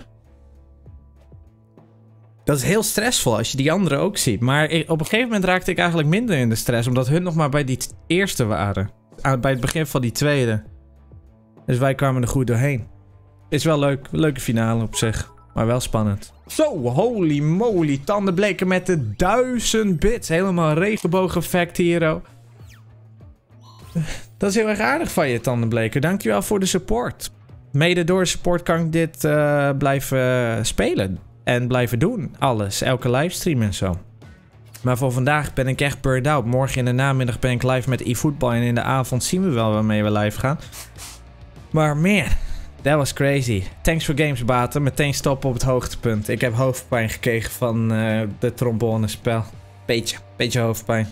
Dat is heel stressvol als je die anderen ook ziet. Maar ik, op een gegeven moment raakte ik eigenlijk minder in de stress. Omdat hun nog maar bij die eerste waren. Aan, bij het begin van die tweede. Dus wij kwamen er goed doorheen. Is wel leuk. Leuke finale op zich. Maar wel spannend. Zo, holy moly. Tandenbleken met de duizend bits. Helemaal regenboog-effect hier. Oh. Dat is heel erg aardig van je, Tandenbleken. Dankjewel voor de support. Mede door de support kan ik dit uh, blijven spelen. En blijven doen. Alles. Elke livestream en zo. Maar voor vandaag ben ik echt burned out. Morgen in de namiddag ben ik live met eFootball. En in de avond zien we wel waarmee we live gaan. Maar man, that was crazy. Thanks for games, Baten. Meteen stoppen op het hoogtepunt. Ik heb hoofdpijn gekregen van uh, de trombonespel. Beetje. Beetje hoofdpijn.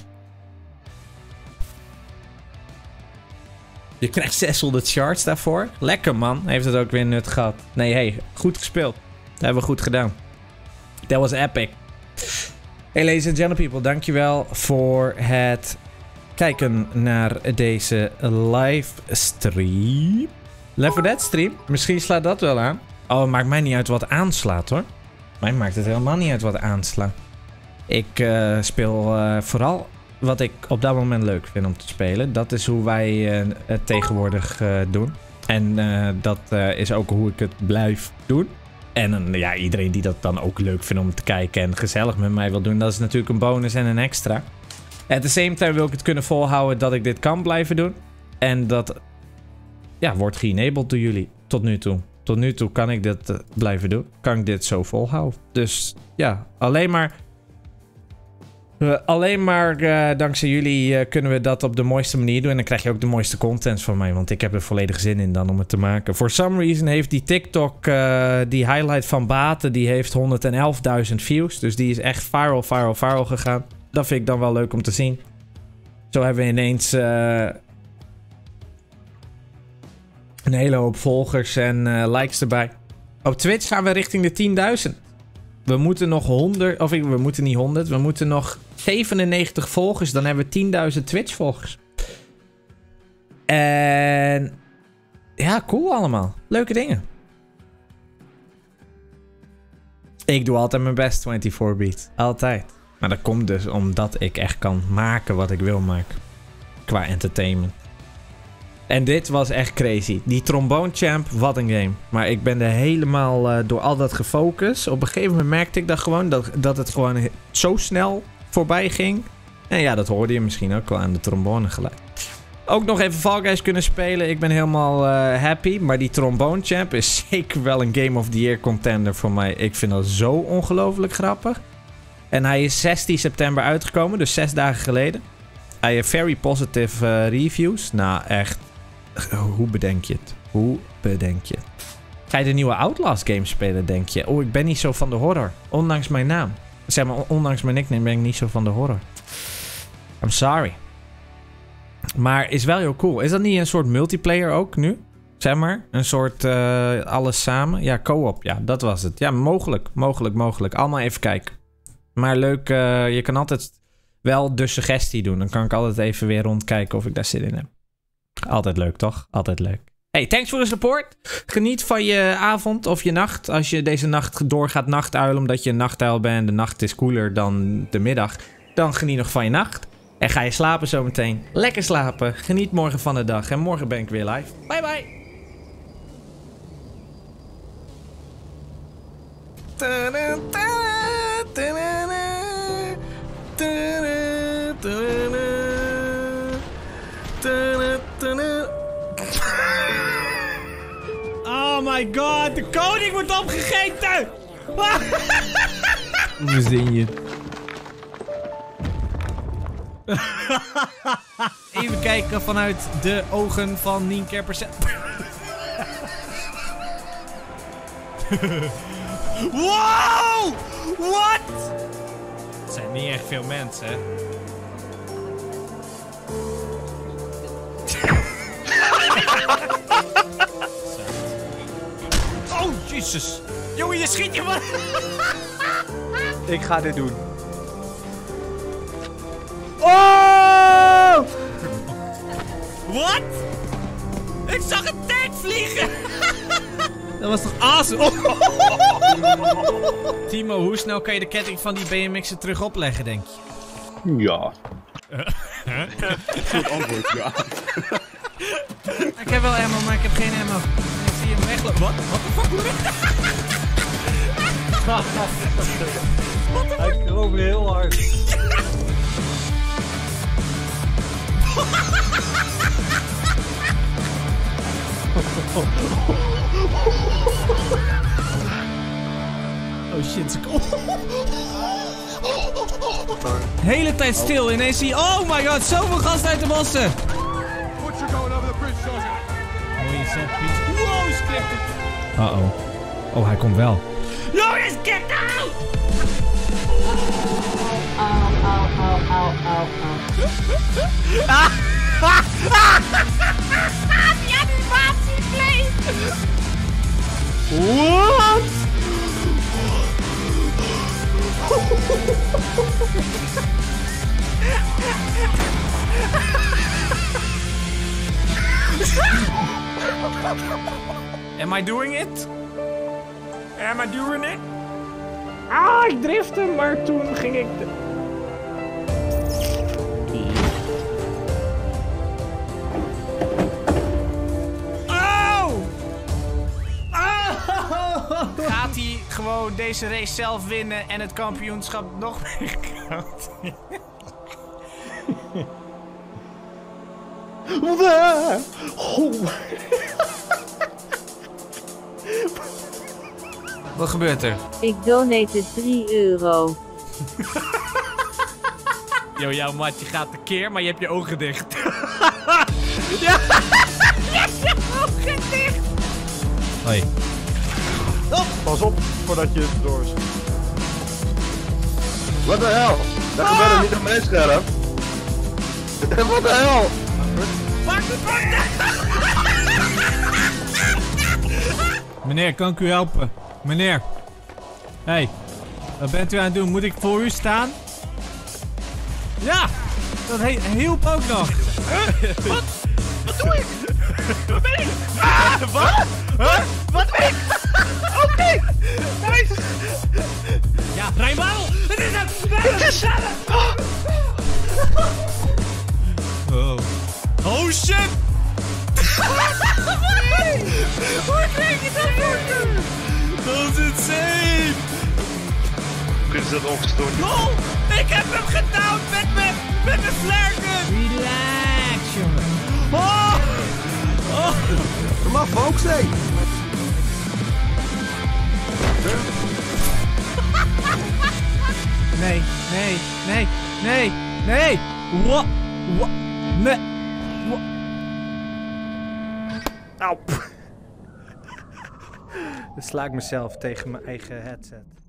Je krijgt zeshonderd shards daarvoor. Lekker, man. Heeft het ook weer nut gehad. Nee, hey. Goed gespeeld. Dat hebben we goed gedaan. That was epic. Hey ladies and gentlemen people, dankjewel voor het kijken naar deze livestream. Left four Dead stream? Misschien slaat dat wel aan. Oh, het maakt mij niet uit wat aanslaat hoor. Mij maakt het helemaal niet uit wat aanslaat. Ik uh, speel uh, vooral wat ik op dat moment leuk vind om te spelen. Dat is hoe wij uh, het tegenwoordig uh, doen. En uh, dat uh, is ook hoe ik het blijf doen. En uh, ja, iedereen die dat dan ook leuk vindt om te kijken en gezellig met mij wil doen, dat is natuurlijk een bonus en een extra. At the same time wil ik het kunnen volhouden dat ik dit kan blijven doen. En dat ja, wordt ge-enabled door jullie tot nu toe. Tot nu toe kan ik dit uh, blijven doen. Kan ik dit zo volhouden. Dus ja, alleen maar... Uh, alleen maar uh, dankzij jullie uh, kunnen we dat op de mooiste manier doen. En dan krijg je ook de mooiste content van mij. Want ik heb er volledig zin in dan om het te maken. For some reason heeft die TikTok, uh, die highlight van Baten, die heeft honderdelfduizend views. Dus die is echt viral, viral, viral gegaan. Dat vind ik dan wel leuk om te zien. Zo hebben we ineens uh, een hele hoop volgers en uh, likes erbij. Op Twitch gaan we richting de tienduizend. We moeten nog honderd, of we moeten niet honderd, we moeten nog zevenennegentig volgers. Dan hebben we tienduizend Twitch volgers. En ja, cool allemaal. Leuke dingen. Ik doe altijd mijn best, vierentwintig beat. Altijd. Maar dat komt dus omdat ik echt kan maken wat ik wil maken. Qua entertainment. En dit was echt crazy. Die Trombone Champ, wat een game. Maar ik ben er helemaal uh, door al dat gefocust. Op een gegeven moment merkte ik dat gewoon. Dat, dat het gewoon zo snel voorbij ging. En ja, dat hoorde je misschien ook wel aan de trombone geluid. Ook nog even Fall Guys kunnen spelen. Ik ben helemaal uh, happy. Maar die Trombone Champ is zeker wel een Game of the Year contender voor mij. Ik vind dat zo ongelooflijk grappig. En hij is zestien september uitgekomen. Dus zes dagen geleden. Hij heeft very positive uh, reviews. Nou, echt. Hoe bedenk je het? Hoe bedenk je het? Ga je de nieuwe Outlast game spelen, denk je? Oh, ik ben niet zo van de horror. Ondanks mijn naam. Zeg maar, ondanks mijn nickname ben ik niet zo van de horror. I'm sorry. Maar is wel heel cool. Is dat niet een soort multiplayer ook nu? Zeg maar. Een soort uh, alles samen. Ja, co-op. Ja, dat was het. Ja, mogelijk. Mogelijk, mogelijk. Allemaal even kijken. Maar leuk. Uh, je kan altijd wel de suggestie doen. Dan kan ik altijd even weer rondkijken of ik daar zin in heb. Altijd leuk, toch? Altijd leuk. Hey, thanks voor de support. Geniet van je avond of je nacht. Als je deze nacht door gaat nachtuilen omdat je een nachtuil bent. De nacht is koeler dan de middag. Dan geniet nog van je nacht. En ga je slapen zometeen. Lekker slapen. Geniet morgen van de dag. En morgen ben ik weer live. Bye bye. Oh my god, de koning wordt opgegeten! Hoe zin je? Even kijken vanuit de ogen van Nienke Percent. Wow! What? Het zijn niet echt veel mensen, hè? Oh, jezus. Jongen, je schiet je man. Ik ga dit doen. Oh! Wat? Ik zag een tank vliegen. Dat was toch awesome? Oh. Timo, hoe snel kan je de ketting van die B M X'en terug opleggen, denk je? Ja. Goed antwoord, ja. Ik heb wel ammo, maar ik heb geen ammo. Ik zie hem weglopen. Wat? Wat de fuck? Wat de fuck? Hij gelooft me heel hard. Oh shit, ze komen. Hele tijd stil, ineens zie je... Oh my god, zoveel gasten uit de bossen! Wow, is kicked. Uh-oh. Oh, hij komt wel. Yo, is kicked out! Au, au, au, au, au, au. Die animatie bleef! What? Am I doing it? Am I doing it? Ah, ik drifte, maar toen ging ik... De... Oh! Oh! Gaat hij gewoon deze race zelf winnen en het kampioenschap nog meer koud? Wat gebeurt er? Ik donate drie euro. Yo, jouw matje gaat tekeer, maar je hebt je ogen dicht. Ja, je hebt je ogen dicht. Hoi. Oh, pas op voordat je het door is. Wat de hel? Dat gebeurt er niet op mijn scherm. Wat de hel? Pak het, pak het. Meneer, kan ik u helpen? Meneer. Hé, hey, wat bent u aan het doen? Moet ik voor u staan? Ja, dat he hielp ook nog. Huh? Wat? Wat doe ik? Wat ben ik? Ah, wat? Huh? Wat ben ik? Oké, okay. Nice. Ja, Rijnbouw, het is hem. Het is hem. Oh. Oh shit. Hoe kreeg je dat voor? Dat is insane! Kunnen ze dat ongestoord doen? Oh! Ik heb hem gedaan met mijn met mijn flarken! Relax, jongen! Oh! Oh! Kom af, Volksday! Nee, nee, nee, nee, nee! Wat? Wat? Nee! Wat? Auw! Dan sla ik mezelf tegen mijn eigen headset.